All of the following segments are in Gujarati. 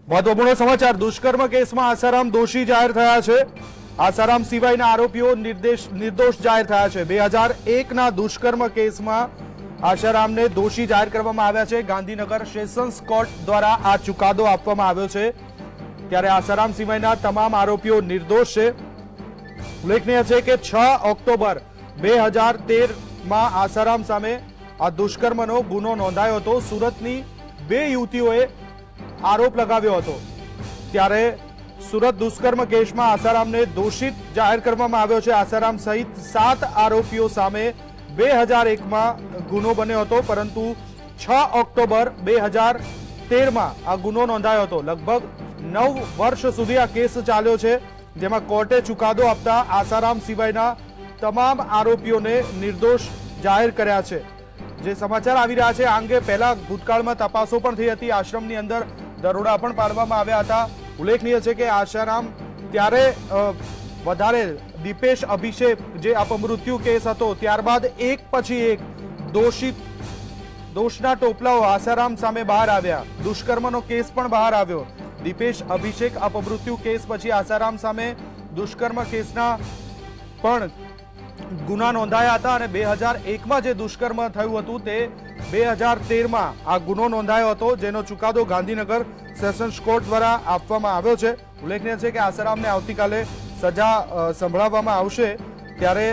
महत्वपूर्ण समाचार दुष्कर्म केस में आसाराम दोषी जाहिर थया छे। आसाराम सिवायना आरोपीओ निर्दोष जाहिर थया छे। 2001 ना दुष्कर्म केस में आसारामने दोषी जाहिर करवामां आव्या छे। गांधीनगर सेशन्स कोर्ट द्वारा आ चुकादो आपवामां आव्यो छे। त्यारे आसाराम सिवायना तमाम आरोपीओ निर्दोष छे। उल्लेखनीय छे के 6 ऑक्टोबर 2013 में आसाराम सामे आ दुष्कर्मनो गुनो नोंधायो हतो। सूरतनी 2 युवतीओए आरोप लगाव्यो हतो। त्यारे सूरत दुष्कर्म केस में आसाराम ने दोषित जाहिर करवामां आव्यो छे। आसाराम सहित 7 आरोपीओ सामे 2001 में गुनो बन्यो हतो, परंतु 6 ऑक्टोबर 2013 में आ गुनो नोंधायो हतो। लगभग 9 वर्ष सुधी आ केस चाल्यो छे, जेमां कोर्टे चुकादो आपता आसाराम सिवायना तमाम आरोपीओने निर्दोष जाहिर कर्या छे। जे समाचार आवी रह्या छे आ अंगे पहेला भूतकाळमां तपासो पण थई हती। आश्रमनी अंदर दरोड़ा पण पाडवामां આવ્યા હતા। उल्लेखनीय है कि आसाराम त्यारे वधारे दीपेश अभिषेक जे अपमृत्यु केस हतो त्यारबाद एक पछी एक दोषना टोपलाओ आसाराम सामे बहार आव्या। दुष्कर्मनो केस पण बहार आव्यो। दीपेश अभिषेक अपमृत्यु केस पछी आसाराम सामे दुष्कर्म केसना पण गुना नोंधाया हता अने 2001 में जे दुष्कर्म थयुं हतुं ते 2013 में आ गुनो नोंधायो हतो, जेनो चुकादो गांधीनगर सेशन्स कोर्ट द्वारा आपवामां आव्यो छे। उल्लेखनीय है कि आसारामने आवतीकाले सजा संभळाववामां आवशे। त्यारे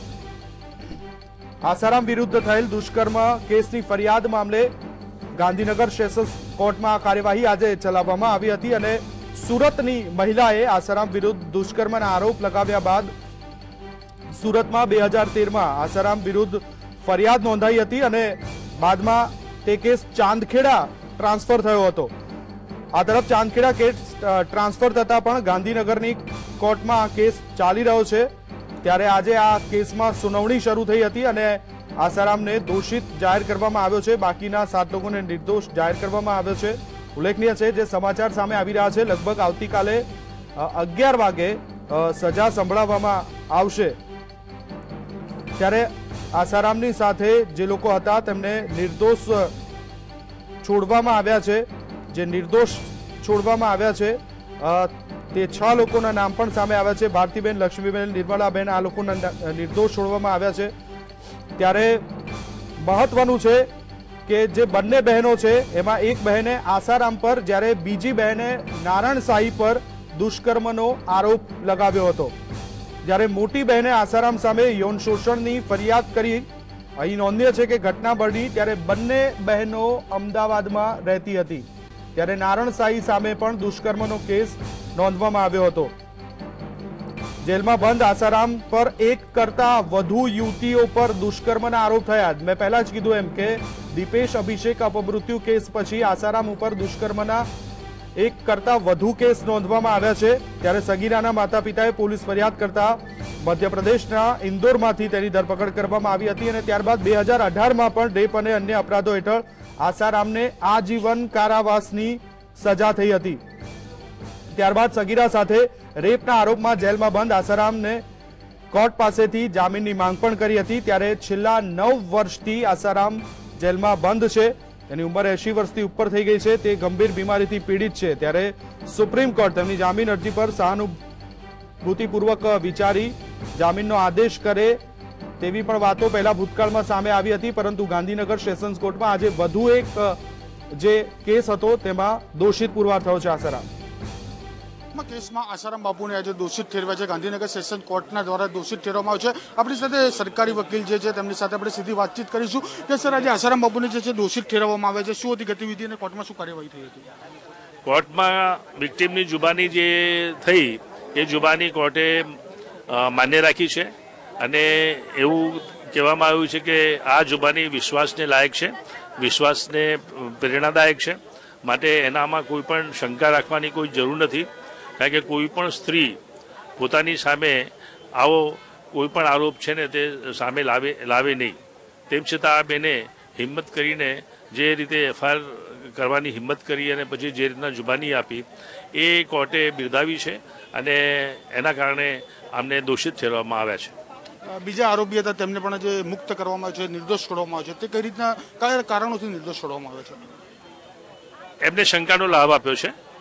आसाराम विरुद्ध थयेल दुष्कर्म केसनी फरियाद मामले गांधीनगर सेशन्स कोर्ट में कार्यवाही आज चलाववामां आवी हती अने सूरतनी महिलाए आसाराम विरुद्ध दुष्कर्मना आरोप लगाव्या बाद सूरत में 2013 में आसाराम विरुद्ध फरियाद नोंधाई हती अने बादमां ते केस चांदखेड़ा ट्रांसफर थयो हतो। आ तरफ चांदखेड़ा केस ट्रांसफर थता पण गांधीनगरनी कोर्ट में आ केस चाली रह्यो छे। त्यारे आजे आ केस में सुनावणी शरू थई हती अने आसारामने दोषित जाहिर करवामां आव्यो छे। बाकीना 7 लोकोने निर्दोष जाहिर करवामां आव्यो छे। उल्लेखनीय छे जे समाचार सामे आवी रह्या छे लगभग आवतीकाले 11 वागे सजा संभळाववामां आवशे। त्यारे आसारामनी साथे जे लोको हता तेमने निर्दोष छोड़वामां आव्या छे। जे निर्दोष छोड़वामां आव्या छे ते 6 लोकोना नाम पण सामे आव्या छे। भारतीबेन, लक्ष्मीबेन, निर्मलाबेन आ लोकोना निर्दोष छोड़वामां आव्या छे। त्यारे महत्वनुं छे के जे बंने बहनों छे एमां एक बहने आसाराम पर ज्यारे बीजी बहने नारायण साई पर दुष्कर्मनो आरोप लगाव्यो हतो। જ્યારે મોટી બહેને આસારામ સામે યૌન શોષણની ફરિયાદ કરી। અહીં નોંધનીય છે કે ઘટના બની ત્યારે બંને બહેનો અમદાવાદમાં રહેતી હતી। ત્યારે નારણ સાઈ સામે પણ દુષ્કર્મનો કેસ નોંધવામાં આવ્યો હતો। જેલમાં બંધ આસારામ પર એક કરતા વધુ યુવતીઓ પર દુષ્કર્મના આરોપ થયા। મેં પહેલા જ કીધું એમ કે દીપેશ અભિષેક અપમૃત્યુ કેસ પછી આસારામ ઉપર દુષ્કર્મના एक करता वधु केस नोंधवामां आव्या छे। त्यारे सगीराना माता पिताए पोलीस फरियाद करता मध्यप्रदेशना इंदोरमांथी तेनी धरपकड़ करवामां आवी हती अने त्यारबाद 2018 में पण रेप अने अन्य अपराधों हेठळ आसारामने आजीवन कारावासनी सजा थई हती। त्यारबाद सगीरा साथे रेपना आरोपमां जेलमां बंद आसारामने कोर्ट पासेथी जामीननी मांग पण करी हती। त्यारे छेल्ला 9 वर्षथी आसाराम जेलमां बंद छे। एनी उमर 80 वर्षथी उपर थई गई छे। ते गंभीर बीमारीथी पीड़ित छे। त्यारे सुप्रीम कोर्ट तेमनी जामीन अरजी पर सहानुभूतिपूर्वक विचारी जामीननो आदेश करे तेवी पण वातो पहेला भूतकाळमां सामे आवी हती, परंतु गांधीनगर सेशन्स कोर्टमां आजे वधु एक जे केस हतो तेमां दोषित पुरવાર थयो छे। आसाराम केस में आसाराम बापू ने आज दोषित ठेरव्या है। गांधीनगर सेशन कोर्टना द्वारा दोषित ठेरवामां आव्यो छे। अपनी साथे सरकारी वकील जे छे तेमनी साथे आपणे सीधी बातचीत करीशुं के सर आज आसाराम बापू ने जे दोषित ठेरवामां आव्या छे शुं हती गतिविधि अने कोर्टमां शुं कार्यवाही थई हती? कोर्टमां विक्टिमनी जुबानी जे थई ए जुबानी कोर्टे मान्य राखी छे अने एवुं कहेवामां आव्युं छे के आ जुबानी विश्वासने लायक छे, विश्वासने प्रेरणादायक छे, माटे एनामां कोईपण शंका राखवानी कोई जरूर नथी। कारण के कोईपण स्त्री पोतानी सामे आवो कोईपण आरोप छे ने ते सामे लावे नहीं। तेम छतां आ बेने हिम्मत करीने जे रीते एफआईआर करवानी हिम्मत करी अने पछी जे रीतना जुबानी आपी ए कोर्टे बिरदावी छे अने एना कारणे आमने दोषित ठेरवामां आव्या छे। बीजा आरोपी हता तेमने पण जे मुक्त करवामां आव्या छे, निर्दोष छोडवामां आव्या छे, ते कई रीतना कया कारणोथी निर्दोष छोडवामां आव्या छे? एमने शंकानो लाभ आप्यो छे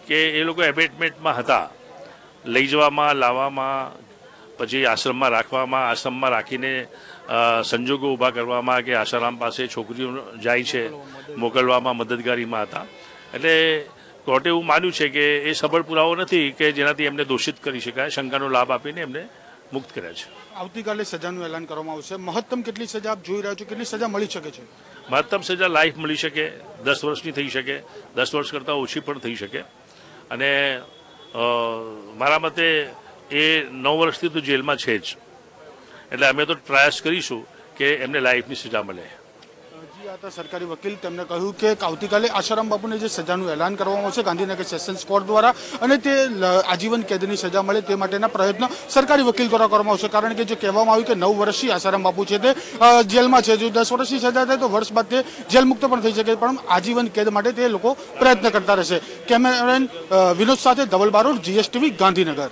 કે એ લોકો એબેટમેન્ટમાં હતા, લઈ જવામાં, લાવવામાં, પછી આશ્રમમાં રાખવામાં, આશ્રમમાં રાખીને સંજોગો ઊભા કરવામાં કે આશારામ પાસે છોકરીઓ જાય છે મોકલવામાં મદદગારીમાં હતા. એટલે કોર્ટે એવું માન્યું છે કે એ સબળ પુરાવો નથી કે જેનાથી એમને દોષિત કરી શકાય. શંકાનો લાભ આપીને એમને મુક્ત કર્યા છે. આવતીકાલે સજાનું એલાન કરવામાં આવશે. મહત્તમ કેટલી સજા આપ જોઈ રહ્યા છો? કેટલી સજા મળી શકે છે? મહત્તમ સજા લાઈફ મળી શકે, 10 વર્ષની થઈ શકે, 10 વર્ષ કરતાં ઓછી પણ થઈ શકે. અને મારા મતે એ 9 વર્ષથી તો જેલમાં છે જ. એટલે અમે તો પ્રયાસ કરીશું કે એમને લાઈફની સજા મળે. જી, આ સરકારી વકીલ તેમણે કહ્યું કે આવતીકાલે આશારામ બાપુને જે સજાનું એલાન કરવામાં આવશે ગાંધીનગર સેશન્સ કોર્ટ દ્વારા, અને તે આજીવન કેદની સજા મળે તે માટેના પ્રયત્નો સરકારી વકીલ દ્વારા કરવામાં આવશે. કારણ કે જે કહેવામાં આવ્યું કે 9 વર્ષથી આશારામ બાપુ છે તે જેલમાં છે, જો 10 વર્ષની સજા થાય તો વર્ષ બાદ તે જેલ મુક્ત પણ થઈ શકે, પણ આજીવન કેદ માટે તે લોકો પ્રયત્ન કરતા રહેશે. કેમેરામેન વિનોદ સાથે ધવલ બારોટ, GSTV, ગાંધીનગર.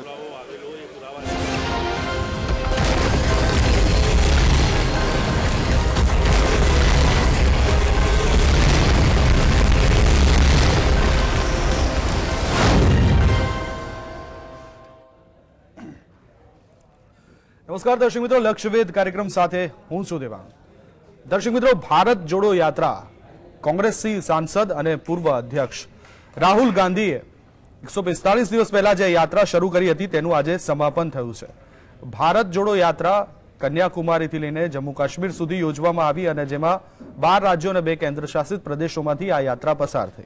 નમસ્કાર દર્શક મિત્રો, લક્ષ્યવેધ કાર્યક્રમ સાથે હું છું દેવાંગ. દર્શક મિત્રો, ભારત જોડો યાત્રા કોંગ્રેસી સાંસદ અને પૂર્વ અધ્યક્ષ રાહુલ ગાંધીએ 145 દિવસ પહેલા જે યાત્રા શરૂ કરી હતી તેનું આજે સમાપન થયું છે. ભારત જોડો યાત્રા કન્યાકુમારીથી લઈને જમ્મુ કાશ્મીર સુધી યોજવામાં આવી અને જેમાં 12 રાજ્યો અને 2 કેન્દ્રશાસિત પ્રદેશોમાંથી આ યાત્રા પસાર થઈ.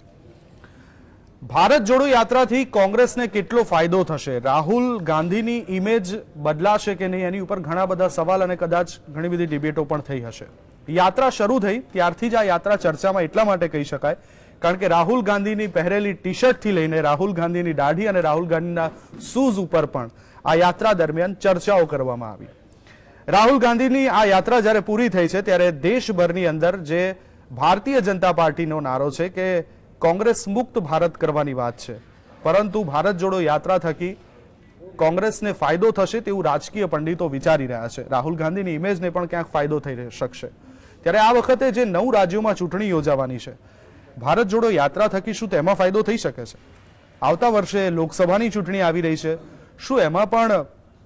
ભારત જોડો યાત્રાથી કોંગ્રેસને કેટલો ફાયદો થશે, રાહુલ ગાંધીની ઇમેજ બદલાશે કે નહીં, એની ઉપર ઘણા બધા સવાલ અને કદાચ ઘણી બધી ડિબેટો પણ થઈ હશે. યાત્રા શરૂ થઈ ત્યારથી જ આ યાત્રા ચર્ચામાં એટલા માટે કહી શકાય કારણ કે રાહુલ ગાંધીની પહેરેલી ટી-શર્ટથી લઈને રાહુલ ગાંધીની દાઢી અને રાહુલ ગાંધીના શૂઝ ઉપર પણ આ યાત્રા દરમિયાન ચર્ચાઓ કરવામાં આવી. રાહુલ ગાંધીની આ યાત્રા જ્યારે પૂરી થઈ છે ત્યારે દેશભરની અંદર જે ભારતીય જનતા પાર્ટીનો નારો છે કે કોંગ્રેસ મુક્ત ભારત કરવાની વાત છે, પરંતુ ભારત જોડો યાત્રા થકી કોંગ્રેસને ફાયદો થશે તેવું રાજકીય પંડિતો વિચારી રહ્યા છે. રાહુલ ગાંધીની ઇમેજને પણ ક્યાંક ફાયદો થઈ શકશે. ત્યારે આ વખતે જે 9 રાજ્યોમાં ચૂંટણી યોજાવાની છે, ભારત જોડો યાત્રા થકી શું તેમાં ફાયદો થઈ શકે છે? આવતા વર્ષે લોકસભાની ચૂંટણી આવી રહી છે, શું એમાં પણ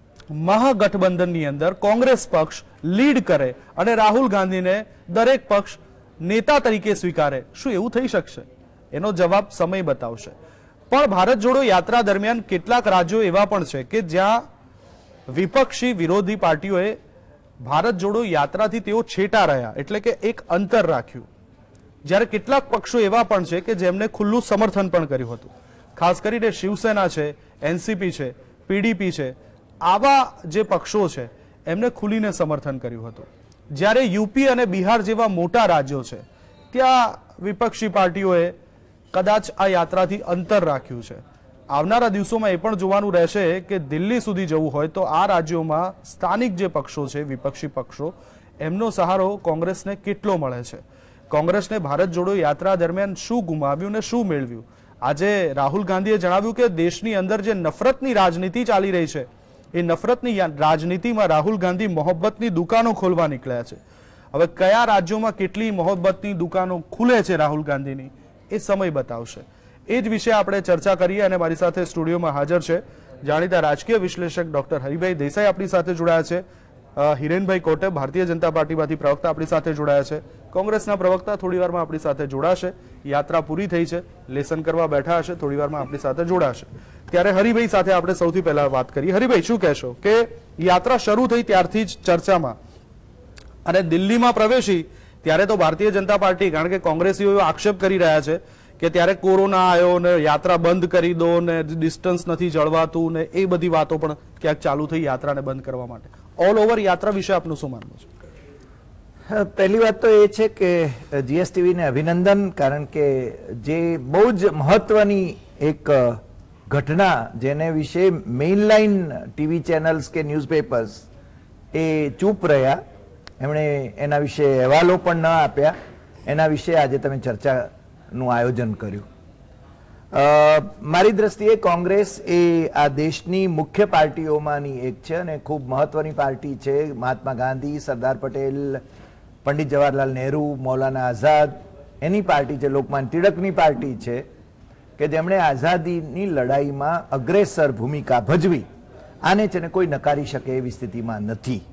મહાગઠબંધનની અંદર કોંગ્રેસ પક્ષ લીડ કરે અને રાહુલ ગાંધીને દરેક પક્ષ નેતા તરીકે સ્વીકારે? શું એવું થઈ શકશે? એનો જવાબ સમય બતાવશે. પણ ભારત જોડો યાત્રા દરમિયાન કેટલાક રાજ્યો એવા પણ છે કે જ્યાં વિપક્ષી વિરોધી પાર્ટીઓએ ભારત જોડો યાત્રાથી તેઓ છેટા રહ્યા, એટલે કે એક અંતર રાખ્યું. જ્યારે કેટલાક પક્ષો એવા પણ છે કે જેમને ખુલ્લું સમર્થન પણ કર્યું હતું. ખાસ કરીને શિવસેના છે, NCP છે, PDP છે, આવા જે પક્ષો છે એમને ખુલીને સમર્થન કર્યું હતું. જ્યારે યુપી અને બિહાર જેવા મોટા રાજ્યો છે ત્યાં વિપક્ષી પાર્ટીઓએ કદાચ આ યાત્રાથી અંતર રાખ્યું છે. આવનારા દિવસોમાં એ પણ જોવાનું રહેશે કે દિલ્હી સુધી જવું હોય તો આ રાજ્યોમાં સ્થાનિક જે પક્ષો છે, વિપક્ષી પક્ષો, એમનો સહારો કોંગ્રેસને કેટલો મળે છે. કોંગ્રેસને ભારત જોડો યાત્રા દરમિયાન શું ગુમાવ્યું ને શું મેળવ્યું? આજે રાહુલ ગાંધીએ જણાવ્યું કે દેશની અંદર જે નફરતની રાજનીતિ ચાલી રહી છે એ નફરતની રાજનીતિમાં રાહુલ ગાંધી મોહબ્બતની દુકાનો ખોલવા નીકળ્યા છે. હવે કયા રાજ્યોમાં કેટલી મોહબ્બતની દુકાનો ખુલે છે રાહુલ ગાંધીની એ સમય બતાવશે. એ જ વિશે આપણે ચર્ચા કરીએ અને મારી સાથે સ્ટુડિયોમાં હાજર છે જાણીતા રાજકીય વિશ્લેષક ડોક્ટર હરિભાઈ દેસાઈ આપણી સાથે જોડાયા છે. હિરેનભાઈ કોટે ભારતીય જનતા પાર્ટીમાંથી પ્રવક્તા આપણી સાથે જોડાયા છે. કોંગ્રેસના પ્રવક્તા થોડીવારમાં આપણી સાથે જોડાશે. યાત્રા પૂરી થઈ છે, લેસન કરવા બેઠા હશે, થોડીવારમાં આપણી સાથે જોડાશે. ત્યારે હરિભાઈ સાથે આપણે સૌથી પહેલા વાત કરીએ. હરિભાઈ, શું કહેશો કે યાત્રા શરૂ થઈ ત્યારથી જ ચર્ચામાં અને દિલ્હીમાં પ્રવેશી ત્યારે તો ભારતીય જનતા પાર્ટી, કારણ કે કોંગ્રેસીઓ આક્ષેપ કરી રહ્યા છે કે ત્યારે કોરોના આવ્યો ને યાત્રા બંધ કરી દો ને ડિસ્ટન્સ નથી જળવાતું ને એ બધી વાતો પણ ક્યાંક ચાલુ થઈ યાત્રાને બંધ કરવા માટે. ઓલ ઓવર યાત્રા વિશે આપનું શું માનવું છે? પહેલી વાત તો એ છે કે GSTVને અભિનંદન, કારણ કે જે બહુ જ મહત્વની એક ઘટના જેને વિશે મેઇનલાઇન ટીવી ચેનલ્સ કે ન્યૂઝપેપર્સ એ ચૂપ રહ્યા, એમણે એના વિશે અહેવાલો પણ ન આપ્યા, એના વિશે આજે તમે ચર્ચાનું આયોજન કર્યું. મારી દ્રષ્ટિએ કોંગ્રેસ એ આ દેશની મુખ્ય પાર્ટીઓમાંની એક છે અને ખૂબ મહત્વની પાર્ટી છે. મહાત્મા ગાંધી, સરદાર પટેલ, પંડિત જવાહરલાલ નહેરુ, મૌલાના આઝાદ, એની પાર્ટી છે. લોકમાન્ય ટિળકની પાર્ટી છે કે જેમણે આઝાદીની લડાઈમાં અગ્રેસર ભૂમિકા ભજવી, આને છે ને કોઈ નકારી શકે એવી સ્થિતિમાં નથી.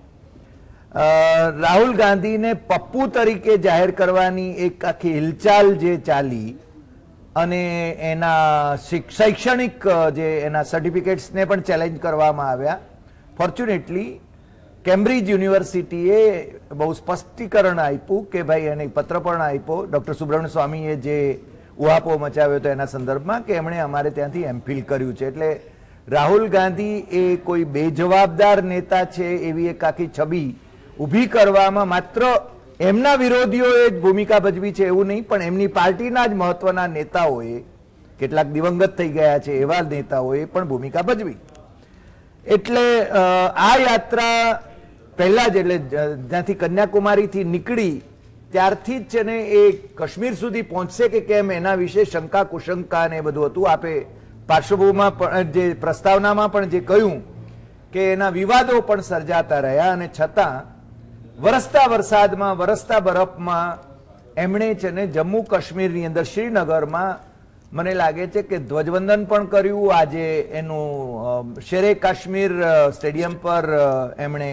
રાહુલ ગાંધીને પપ્પુ તરીકે જાહેર કરવાની એક આખી હિલચાલ જે ચાલી અને એના શૈક્ષણિક જે એના સર્ટિફિકેટ્સને પણ ચેલેન્જ કરવામાં આવ્યા. ફોર્ચ્યુનેટલી કેમ્બ્રિજ યુનિવર્સિટીએ બહુ સ્પષ્ટીકરણ આપ્યું કે ભાઈ એને પત્ર પણ આપ્યો ડૉક્ટર સુબ્રમણ્ય સ્વામીએ જે ઉહાપો મચાવ્યો હતો એના સંદર્ભમાં કે એમણે અમારે ત્યાંથી એમફિલ કર્યું છે. એટલે રાહુલ ગાંધી એ કોઈ બેજવાબદાર નેતા છે એવી એક આખી છબી ઊભી કરવામાં માત્ર એમના વિરોધીઓએ જ ભૂમિકા ભજવી છે એવું નહીં, પણ એમની પાર્ટીના જ મહત્વના નેતાઓએ, કેટલાક દિવંગત થઈ ગયા છે એવા નેતાઓએ પણ ભૂમિકા ભજવી. એટલે આ યાત્રા પહેલા જ, એટલે જ્યાંથી કન્યાકુમારીથી નીકળી ત્યારથી જ છે ને એ કાશ્મીર સુધી પહોંચશે કે કેમ એના વિશે શંકા કુશંકા ને બધું હતું. આપે પાર્શ્વભૂમિમાં પણ જે પ્રસ્તાવનામાં પણ જે કહ્યું કે એના વિવાદો પણ સર્જાતા રહ્યા અને છતાં વરસતા વરસાદમાં વરસતા બરફમાં એમણે છે ને જમ્મુ કાશ્મીરની અંદર શ્રીનગરમાં મને લાગે છે કે ધ્વજવંદન પણ કર્યું. આજે એનું શેરે કાશ્મીર સ્ટેડિયમ પર એમણે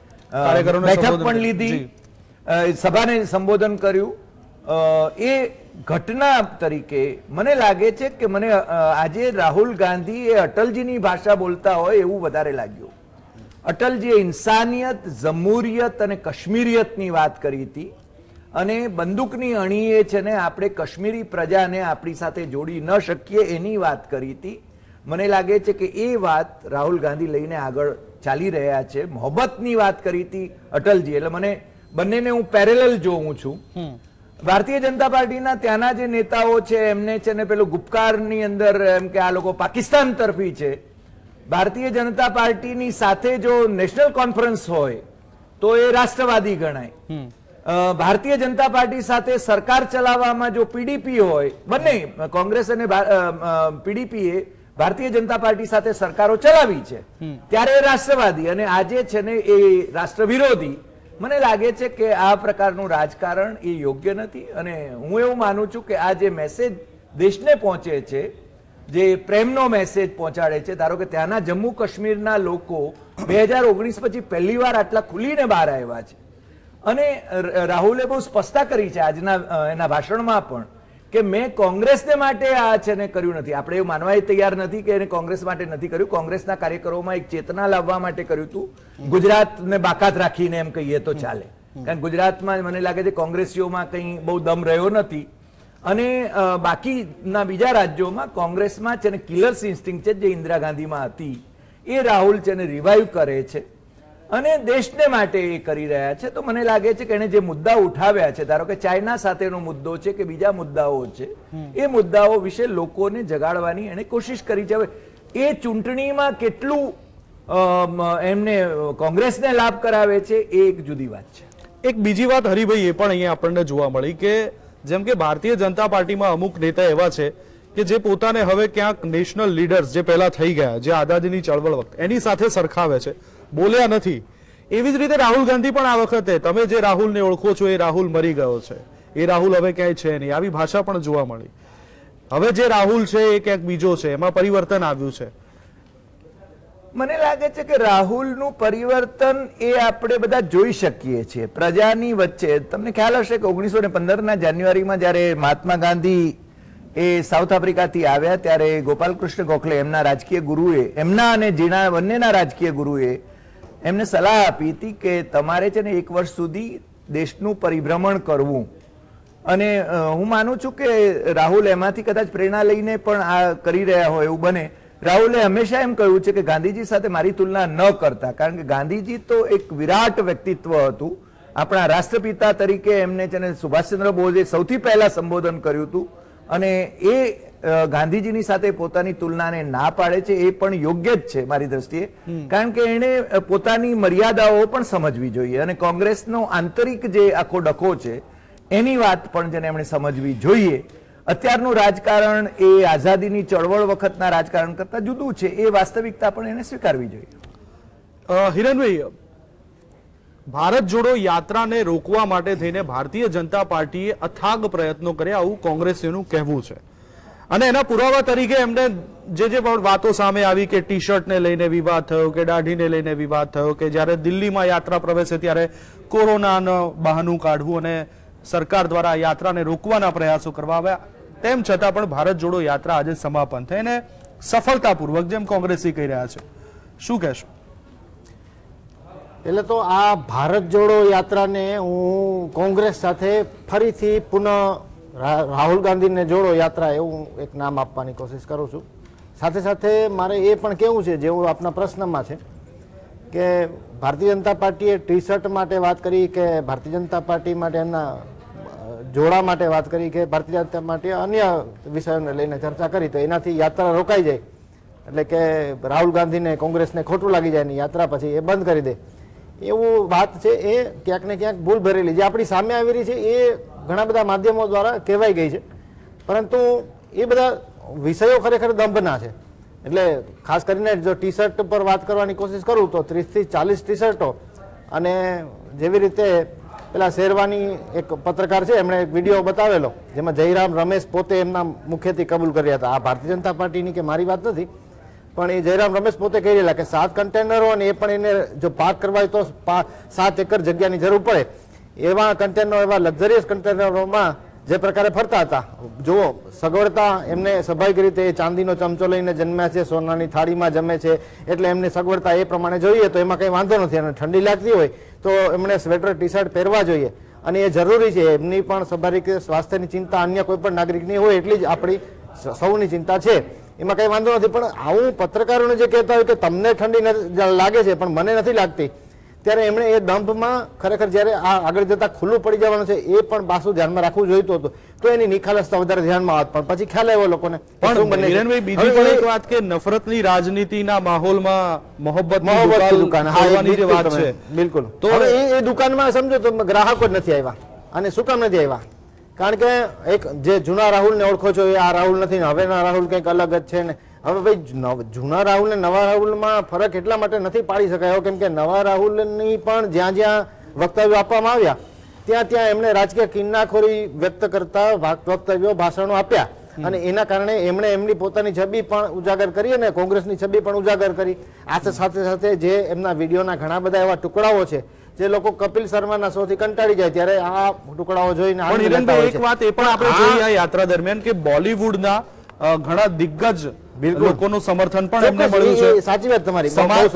બેઠક પણ લીધી, સભાને સંબોધન કર્યું. એ ઘટના તરીકે મને લાગે છે કે મને આજે રાહુલ ગાંધી એ અટલજીની ભાષા બોલતા હોય એવું વધારે લાગ્યું. અટલજીએ ઇન્સાનિયત, જમહુરિયત અને કાશ્મીરિયતની વાત કરી હતી અને બંદૂકની અણીએ છે ને આપણે કાશ્મીરી પ્રજાને આપણી સાથે જોડી ન શકીએ એની વાત કરી હતી. મને લાગે છે કે એ વાત રાહુલ ગાંધી લઈને આગળ ચાલી રહ્યા છે. મોહબ્બતની વાત કરી હતી અટલજી, એટલે મને બંનેને હું પેરેલલ જોઉં છું. ભારતીય જનતા પાર્ટીના ત્યાંના જે નેતાઓ છે એમને છે ને પેલું ગુપકારની અંદર એમ કે આ લોકો પાકિસ્તાન તરફી છે. ભારતીય જનતા પાર્ટીની સાથે જો નેશનલ કોન્ફરન્સ હોય તો એ રાષ્ટ્રવાદી ગણાય. ભારતીય જનતા પાર્ટી સાથે સરકાર ચલાવવામાં જો પીડીપી હોય, બંને કોંગ્રેસ અને પીડીપીએ ભારતીય જનતા પાર્ટી સાથે સરકારો ચલાવી છે, ત્યારે રાષ્ટ્રવાદી અને આજે છે ને એ રાષ્ટ્ર વિરોધી. મને લાગે છે કે આ પ્રકારનું રાજકારણ એ યોગ્ય નથી અને હું એવું માનું છું કે આ જે મેસેજ દેશને પહોંચે છે, જે પ્રેમનો મેસેજ પહોંચાડે છે, ધારો કે ત્યાંના જમ્મુ કાશ્મીરના લોકો 2019 પછી પહેલી વાર આટલા ખુલીને બહાર આવ્યા છે અને રાહુલે બહુ સ્પષ્ટતા કરી છે આજના એના ભાષણમાં પણ કે મેં કોંગ્રેસને માટે આ છે ને કર્યું નથી. આપણે એવું માનવા તૈયાર નથી કે એને કોંગ્રેસ માટે નથી કર્યું. કોંગ્રેસના કાર્યકરોમાં એક ચેતના લાવવા માટે કર્યું હતું. ગુજરાતને બાકાત રાખીને એમ કહીએ તો ચાલે, કારણ ગુજરાતમાં મને લાગે છે કોંગ્રેસીઓમાં કંઈ બહુ દમ રહ્યો નથી અને બાકીના બીજા રાજ્યોમાં કોંગ્રેસમાં છે ને કિલર્સ ઇન્સ્ટિંક્ટ છે જે ઇન્દિરા ગાંધીમાં હતી એ રાહુલ છે ને રિવાઇવ કરે છે અને દેશને માટે એ કરી રહ્યા છે. તો મને લાગે છે કે એને જે મુદ્દા ઉઠાવ્યા છે, ધારો કે ચાઇના સાથેનો મુદ્દો છે કે બીજા મુદ્દાઓ છે, એ મુદ્દાઓ વિશે લોકોને જગાડવાની એને કોશિશ કરી છે. હવે એ ચૂંટણીમાં કેટલું એમને કોંગ્રેસને લાભ કરાવે છે એ એક જુદી વાત છે. એક બીજી વાત હરિભાઈ એ પણ અહીંયા આપણને જોવા મળી કે જેમ કે ભારતીય જનતા પાર્ટીમાં અમુક નેતા એવા છે કે જે પોતાને હવે ક્યાંક નેશનલ લીડર્સ જે પહેલા થઈ ગયા, જે આઝાદીની ચળવળ વખત એની સાથે સરખાવે છે, બોલ્યા નથી. એવી જ રીતે રાહુલ ગાંધી પણ આ વખતે તમે જે રાહુલને ઓળખો છો એ રાહુલ મરી ગયો છે, એ રાહુલ હવે ક્યાંય છે નહીં, આવી ભાષા પણ જોવા મળી. હવે જે રાહુલ છે એ ક્યાંક બીજો છે, એમાં પરિવર્તન આવ્યું છે. મને લાગે છે કે રાહુલનું પરિવર્તન એ આપણે બધા જોઈ શકીએ છીએ પ્રજાની વચ્ચે. તમને ખ્યાલ હશે કે 1915ના જાન્યુઆરીમાં જ્યારે મહાત્મા ગાંધી એ સાઉથ આફ્રિકાથી આવ્યા ત્યારે ગોપાલકૃષ્ણ ગોખલે એમના રાજકીય ગુરુએ, એમના અને જીણા બંનેના રાજકીય ગુરુએ એમને સલાહ આપી હતી કે તમારે છે ને 1 વર્ષ સુધી દેશનું પરિભ્રમણ કરવું. અને હું માનું છું કે રાહુલ એમાંથી કદાચ પ્રેરણા લઈને પણ આ કરી રહ્યા હોય એવું બને. રાહુલે હંમેશા એમ કહ્યું છે કે ગાંધીજી સાથે મારી તુલના ન કરતા, કારણ કે ગાંધીજી તો એક વિરાટ વ્યક્તિત્વ હતું. આપણા રાષ્ટ્રપિતા તરીકે એમને છે ને સુભાષચંદ્ર બોઝે સૌથી પહેલા સંબોધન કર્યું હતું અને એ ગાંધીજીની સાથે પોતાની તુલનાને ના પાડે છે એ પણ યોગ્ય જ છે મારી દ્રષ્ટિએ, કારણ કે એણે પોતાની મર્યાદાઓ પણ સમજવી જોઈએ અને કોંગ્રેસનો આંતરિક જે આખો ડખો છે એની વાત પણ જેને એમણે સમજવી જોઈએ. અત્યારનું રાજકારણ એ આઝાદીની ચળવળ વખતના રાજકારણ કરતા જુદું છે, એ વાસ્તવિકતા પણ એને સ્વીકારવી જોઈએ. હિરણભાઈ, ભારત જોડો યાત્રાને રોકવા માટે થઈને ભારતીય જનતા પાર્ટીએ અથાગ પ્રયત્નો કર્યા આવું કોંગ્રેસીનું કહેવું છે અને એના પુરાવા તરીકે એમને જે પણ વાતો સામે આવી કે ટી શર્ટને લઈને વિવાદ થયો કે દાઢીને લઈને વિવાદ થયો કે જ્યારે દિલ્હીમાં યાત્રા પ્રવેશે ત્યારે કોરોનાનો બહાનું કાઢવું અને સરકાર દ્વારા યાત્રાને રોકવાના પ્રયાસો કરવા આવ્યા, તેમ છતાં પણ ભારત જોડો યાત્રા આજે સમાપન થઈ અને સફળતાપૂર્વક, જેમ કોંગ્રેસી કહી રહ્યા છે, શું કહેશો? એટલે તો આ ભારત જોડો યાત્રાને હું કોંગ્રેસ સાથે ફરીથી પુનઃ રાહુલ ગાંધીને જોડો યાત્રા એવું એક નામ આપવાની કોશિશ કરું છું. સાથે સાથે મારે એ પણ કહેવું છે, જેવું આપના પ્રશ્નમાં છે કે ભારતીય જનતા પાર્ટીએ ટી શર્ટ માટે વાત કરી કે ભારતીય જનતા પાર્ટી માટે એમના જોડા માટે વાત કરી કે ભારતીય જનતા પાર્ટી અન્ય વિષયોને લઈને ચર્ચા કરી, તો એનાથી યાત્રા રોકાઈ જાય એટલે કે રાહુલ ગાંધીને કોંગ્રેસને ખોટું લાગી જાય ને યાત્રા પછી એ બંધ કરી દે એવું વાત છે. એ ક્યાંક ને ક્યાંક ભૂલ ભરેલી જે આપણી સામે આવી રહી છે એ ઘણા બધા માધ્યમો દ્વારા કહેવાઈ ગઈ છે, પરંતુ એ બધા વિષયો ખરેખર દંભના છે. એટલે ખાસ કરીને જો ટી શર્ટ પર વાત કરવાની કોશિશ કરું તો 30 થી 40 ટી શર્ટો અને જેવી રીતે પેલા શેરવાની એક પત્રકાર છે એમણે એક વિડીયો બતાવેલો જેમાં જયરામ રમેશ પોતે એમના મુખેથી કબૂલ કર્યા હતા. આ ભારતીય જનતા પાર્ટીની કે મારી વાત નથી, પણ એ જયરામ રમેશ પોતે કહી રહેલા કે 7 કન્ટેનરો અને એ પણ એને જો પાર્ક કરવા હોય તો 7 એકર જગ્યાની જરૂર પડે એવા કન્ટેનરો, એવા લક્ઝરિયસ કન્ટેનરોમાં જે પ્રકારે ફરતા હતા. જુઓ સગવડતા એમને સ્વાભાવિક રીતે ચાંદીનો ચમચો લઈને જન્મ્યા છે, સોનાની થાળીમાં જમે છે, એટલે એમને સગવડતા એ પ્રમાણે જોઈએ તો એમાં કંઈ વાંધો નથી. અને ઠંડી લાગતી હોય તો એમણે સ્વેટર ટી શર્ટ પહેરવા જોઈએ અને એ જરૂરી છે. એમની પણ સ્વાભાવિક સ્વાસ્થ્યની ચિંતા અન્ય કોઈ પણ નાગરિકની હોય એટલી જ આપણી સૌની ચિંતા છે, એમાં કઈ વાંધો નથી. પણ આવું પત્રકારોને જે કહેતા હોય કે તમને ઠંડી લાગે છે પણ મને નથી લાગતી, ત્યારે એમણે એ દંભમાં ખરેખર જ્યારે આ આગળ જતા ખુલ્લું પડી જવાનું છે એ પણ પાછું ધ્યાનમાં રાખવું જોઈતું હતું, તો એની નિખાલસતા વધારે ધ્યાનમાં આવત. પણ પછી ખ્યાલ આવ્યો લોકોને. પણ હિરેનભાઈ, બીજી પણ એક વાત કે નફરતની રાજનીતિના માહોલમાં મોહબ્બતની દુકાન હોવાની જે વાત છે, બિલકુલ. તો એ દુકાનમાં સમજો તો ગ્રાહકો જ નથી આવ્યા. અને શું કામ નથી આવ્યા? કારણ કે એક જે જૂના રાહુલ ને ઓળખો છો એ આ રાહુલ નથી ને હવેના રાહુલ કંઈક અલગ જ છે ને. હવે ભાઈ જૂના રાહુલ ને નવા રાહુલમાં ફરક એટલા માટે નથી પાડી શકાયો કેમ કે નવા રાહુલની પણ જ્યાં જ્યાં વક્તવ્યો આપવામાં આવ્યા ત્યાં ત્યાં એમણે રાજકીય કિન્નાખોરી વ્યક્ત કરતા વક્તવ્યો, ભાષણો આપ્યા અને એના કારણે એમણે એમની પોતાની છબી પણ ઉજાગર કરી અને કોંગ્રેસની છબી પણ ઉજાગર કરી. આ સાથે સાથે જે એમના વિડીયોના ઘણા બધા એવા ટુકડાઓ છે જે લોકો કપિલ શર્માના શોથી કંટાળી જાય ત્યારે આ ટુકડાઓ જોઈને એક વાત એ પણ આપણે જોઈ આ યાત્રા દરમિયાન કે બોલિવૂડના ઘણા દિગ્ગજ લોકોનું સમર્થન પણ એમને મળ્યું છે. સાચી વાત તમારી.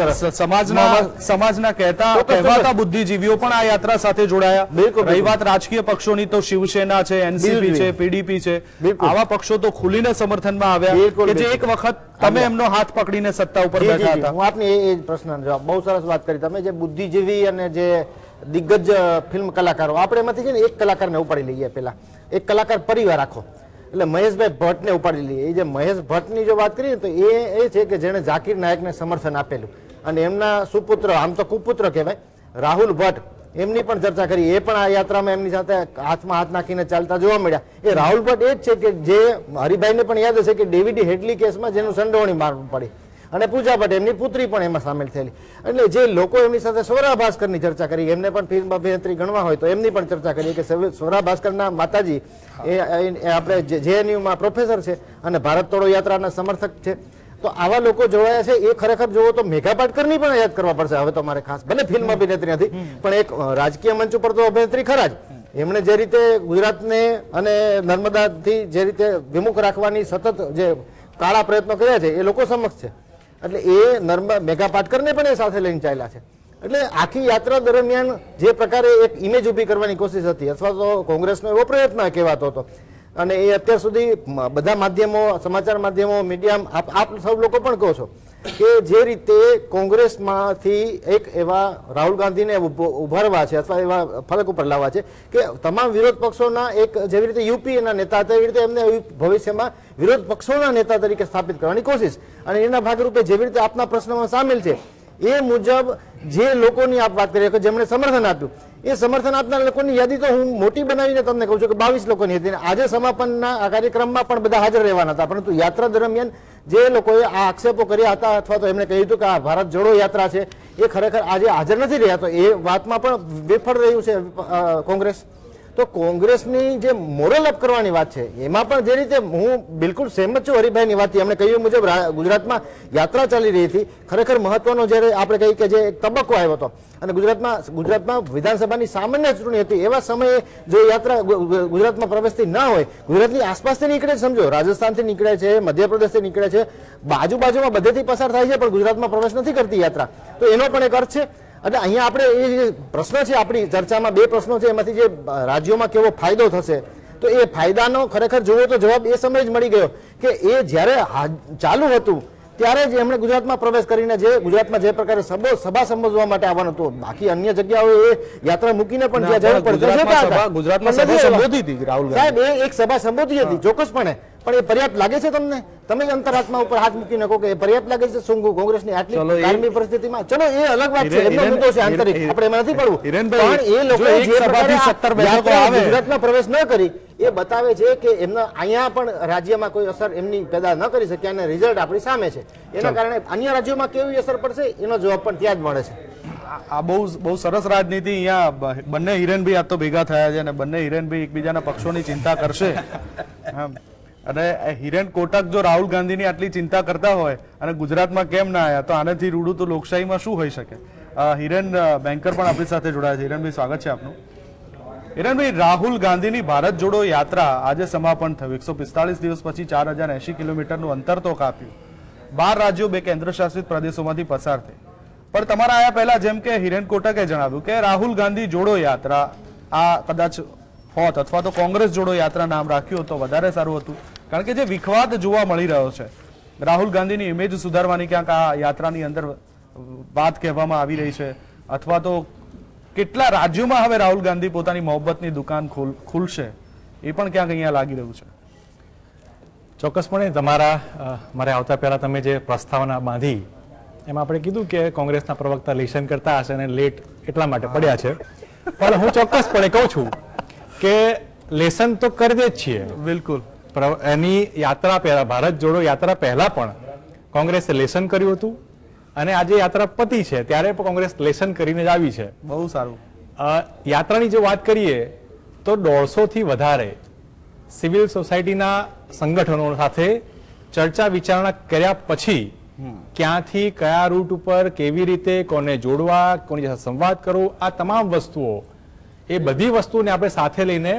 સમાજના કહેવાતા બુદ્ધિજીવીઓ પણ આ યાત્રા સાથે જોડાયા. રહી વાત રાજકીય પક્ષોની તો શિવસેના છે, એનસીપી છે, પીડીપી છે, આવા પક્ષો તો ખુલીને સમર્થનમાં આવ્યા કે જે એક વખત તમે એમનો હાથ પકડીને સત્તા ઉપર બેઠા હતા. હું આપની એ પ્રશ્નનો જવાબ બહુ સરસ વાત કરી તમે. જે બુદ્ધિજીવી અને જે દિગ્ગજ ફિલ્મ કલાકારો, આપણે એમાંથી છે ને એક કલાકારને ઉપાડી લઈએ. પેલા એક કલાકાર પરિવાર આખો એટલે મહેશભાઈ ભટ્ટને ઉપાડી લઈએ. એ જે મહેશ ભટ્ટની જો વાત કરીએ તો એ છે કે જેણે ઝાકીર નાયકને સમર્થન આપેલું અને એમના સુપુત્ર, આમ તો કુપુત્ર કહેવાય, રાહુલ ભટ્ટ, એમની પણ ચર્ચા કરી. એ પણ આ યાત્રામાં એમની સાથે હાથમાં હાથ નાખીને ચાલતા જોવા મળ્યા. એ રાહુલ ભટ્ટ એ જ છે કે જે હરિભાઈને પણ યાદ હશે કે ડેવિડ હેડલી કેસમાં જેનું સંડોવણી મારવું પડી અને પૂજા ભટ્ટ એમની પુત્રી પણ એમાં સામેલ થયેલી. એટલે જે લોકો એમની સાથે સ્વરા ભાસ્કરની ચર્ચા કરી, એમને પણ ફિલ્મ અભિનેત્રી ગણવા હોય તો એમની પણ ચર્ચા કરી કે સ્વરા ભાસ્કરના માતાજી એ આપણે જેએનયુમાં પ્રોફેસર છે અને ભારત તોડો યાત્રાના સમર્થક છે. તો આવા લોકો જોડાયા છે. એ ખરેખર જોવો તો મેઘા પાટકરની પણ યાદ કરવા પડશે હવે તો મારે ખાસ. ભલે ફિલ્મ અભિનેત્રી નથી પણ એક રાજકીય મંચ ઉપર તો અભિનેત્રી ખરા જ. એમણે જે રીતે ગુજરાતને અને નર્મદાથી જે રીતે વિમુખ રાખવાની સતત જે કાળા પ્રયત્નો કર્યા છે એ લોકો સમક્ષ છે. એટલે એ મેઘા પાટકરને પણ એ સાથે લઈને ચાલ્યા છે. એટલે આખી યાત્રા દરમિયાન જે પ્રકારે એક ઇમેજ ઉભી કરવાની કોશિશ હતી અથવા તો કોંગ્રેસનો એવો પ્રયત્ન કહેવાતો હતો અને એ અત્યાર સુધી બધા માધ્યમો, સમાચાર માધ્યમો, મીડિયા, આપ સૌ લોકો પણ કહો છો કે જે રીતે કોંગ્રેસમાંથી એક એવા રાહુલ ગાંધીને ઉભારવા છે અથવા એવા ફલક ઉપર લાવવા છે કે તમામ વિરોધ પક્ષોના એક જેવી રીતે યુપીએના નેતા હતા એવી રીતે એમને ભવિષ્યમાં વિરોધ પક્ષોના નેતા તરીકે સ્થાપિત કરવાની કોશિશ અને એના ભાગરૂપે જેવી રીતે આપના પ્રશ્નમાં સામેલ છે એ મુજબ જે લોકોની આપ વાત કરી કે જેમણે સમર્થન આપ્યું એ સમર્થન આપનાર લોકોની યાદી તો હું મોટી બનાવીને તમને કહું છું કે 22 લોકોની હતી. આજે સમાપનના આ કાર્યક્રમમાં પણ બધા હાજર રહેવાના હતા, પરંતુ યાત્રા દરમિયાન જે લોકોએ આ આક્ષેપો કર્યા હતા અથવા તો એમણે કહ્યું હતું કે આ ભારત જોડો યાત્રા છે એ ખરેખર આજે હાજર નથી રહ્યા. તો એ વાતમાં પણ વિફળ રહ્યું છે કોંગ્રેસ. તો કોંગ્રેસની જે મોરલ અપ કરવાની વાત છે એમાં પણ જે રીતે હું બિલકુલ સહેમત છું હરિભાઈની વાતથી. એમણે કહ્યું મુજબ ગુજરાતમાં યાત્રા ચાલી રહી હતી. ખરેખર મહત્વનો જ્યારે આપણે કહીએ કે જે એક તબક્કો આવ્યો હતો અને ગુજરાતમાં વિધાનસભાની સામાન્ય ચૂંટણી હતી, એવા સમયે જો યાત્રા ગુજરાતમાં પ્રવેશતી ના હોય, ગુજરાતની આસપાસથી નીકળે છે, સમજો રાજસ્થાનથી નીકળે છે, મધ્યપ્રદેશથી નીકળે છે, બાજુમાં બધેથી પસાર થાય છે, પણ ગુજરાતમાં પ્રવેશ નથી કરતી યાત્રા, તો એનો પણ એક અર્થ છે. એટલે અહીંયા આપણે એ જે પ્રશ્ન છે આપણી ચર્ચામાં, 2 પ્રશ્નો છે, એમાંથી જે રાજ્યોમાં કેવો ફાયદો થશે, તો એ ફાયદાનો ખરેખર જોવો તો જવાબ એ સમયે જ મળી ગયો કે એ જ્યારે ચાલુ હતું ત્યારે જ એમણે ગુજરાતમાં પ્રવેશ કરીને જે ગુજરાતમાં જે પ્રકારે સભા સંબોધવા માટે આવવાનું હતું, બાકી અન્ય જગ્યાઓ એ યાત્રા મૂકીને પણ જ્યાં જવું પડતું ગુજરાતમાં સભા સંબોધી હતી રાહુલ સાહેબ, એ એક સભા સંબોધી હતી ચોક્કસપણે, પણ એ પર્યાપ્ત લાગે છે તમને? તમે જ અંતરાત્મા ઉપર હાથ મૂકી નાખો કે એ પર્યાપ્ત લાગે છે શું કોંગ્રેસની આટલી કાયમી પરિસ્થિતિમાં? ચલો એ અલગ વાત છે, એમનો મુદ્દો છે આંતરિક, આપણે એમાં નથી પડવું, પણ એ લોકો જે પ્રકારે ગુજરાતમાં પ્રવેશ ન કરી એ બતાવે છે કે એમના અહીંયા પણ રાજ્યમાં કોઈ અસર એમની પેદા ન કરી શક્યા અને રિઝલ્ટ આપણી સામે છે. એના કારણે અન્ય રાજ્યોમાં કેવી અસર પડશે એનો જવાબ પણ ત્યાં જ મળે છે. આ બહુ સરસ રાજનીતિ. અહીંયા બંને હિરેનભાઈ આ તો ભેગા થયા છે અને બંને હિરેનભાઈ એકબીજાના પક્ષોની ચિંતા કરશે. અને હિરેન કોટક જો રાહુલ ગાંધીની આટલી ચિંતા કરતા હોય અને ગુજરાતમાં કેમ ના આવ્યા, તો આનાથી રૂડું તો લોકશાહીમાં શું હોઈ શકે? હિરેન બેન્કર પણ આપણી સાથે જોડાયા છે. હિરેનભાઈ, સ્વાગત છે આપનું. હિરેનભાઈ, રાહુલ ગાંધીની ભારત જોડો યાત્રા આજે સમાપન થયું. 145 દિવસ પછી 4080 કિલોમીટરનું અંતર તો કાપ્યું. 12 રાજ્યો, 2 કેન્દ્રશાસિત પ્રદેશોમાંથી પસાર થઈ. પણ તમારા આયા પહેલા જેમ કે હિરેન કોટકે જણાવ્યું કે રાહુલ ગાંધી જોડો યાત્રા આ કદાચ હોત અથવા તો કોંગ્રેસ જોડો યાત્રા નામ રાખ્યું તો વધારે સારું હતું, કારણ કે જે વિખવાદ જોવા મળી રહ્યો છે, રાહુલ ગાંધીની ઇમેજ સુધારવાની ક્યાંક આ યાત્રાની અંદર વાત કહેવામાં આવી રહી છે, અથવા તો કેટલા રાજ્યોમાં હવે રાહુલ ગાંધી પોતાની મોહબ્બતની દુકાન ખુલશે એ પણ ક્યાંક અહીંયા લાગી રહ્યું છે. ચોક્કસપણે મારે આવતા પહેલા તમે જે પ્રસ્તાવના બાંધી એમાં આપણે કીધું કે કોંગ્રેસના પ્રવક્તા લેશન કરતા હશે અને લેટ એટલા માટે પડ્યા છે, પણ હું ચોક્કસપણે કહું છું કે લેશન તો કરી દે જ છીએ. બિલકુલ. એની યાત્રા પહેલા, ભારત જોડો યાત્રા પહેલા પણ કોંગ્રેસે લેશન કર્યું હતું અને આજે યાત્રા પતી છે ત્યારે પણ કોંગ્રેસ લેશન કરીને જ આવી છે. બહુ સારું. યાત્રાની જો વાત કરીએ તો 150 થી વધારે સિવિલ સોસાયટીના સંગઠનો સાથે ચર્ચા વિચારણા કર્યા પછી ક્યાંથી કયા રૂટ ઉપર કેવી રીતે કોને જોડવા, કોની સાથે સંવાદ કરવો, આ તમામ વસ્તુઓ, એ બધી વસ્તુને આપણે સાથે લઈને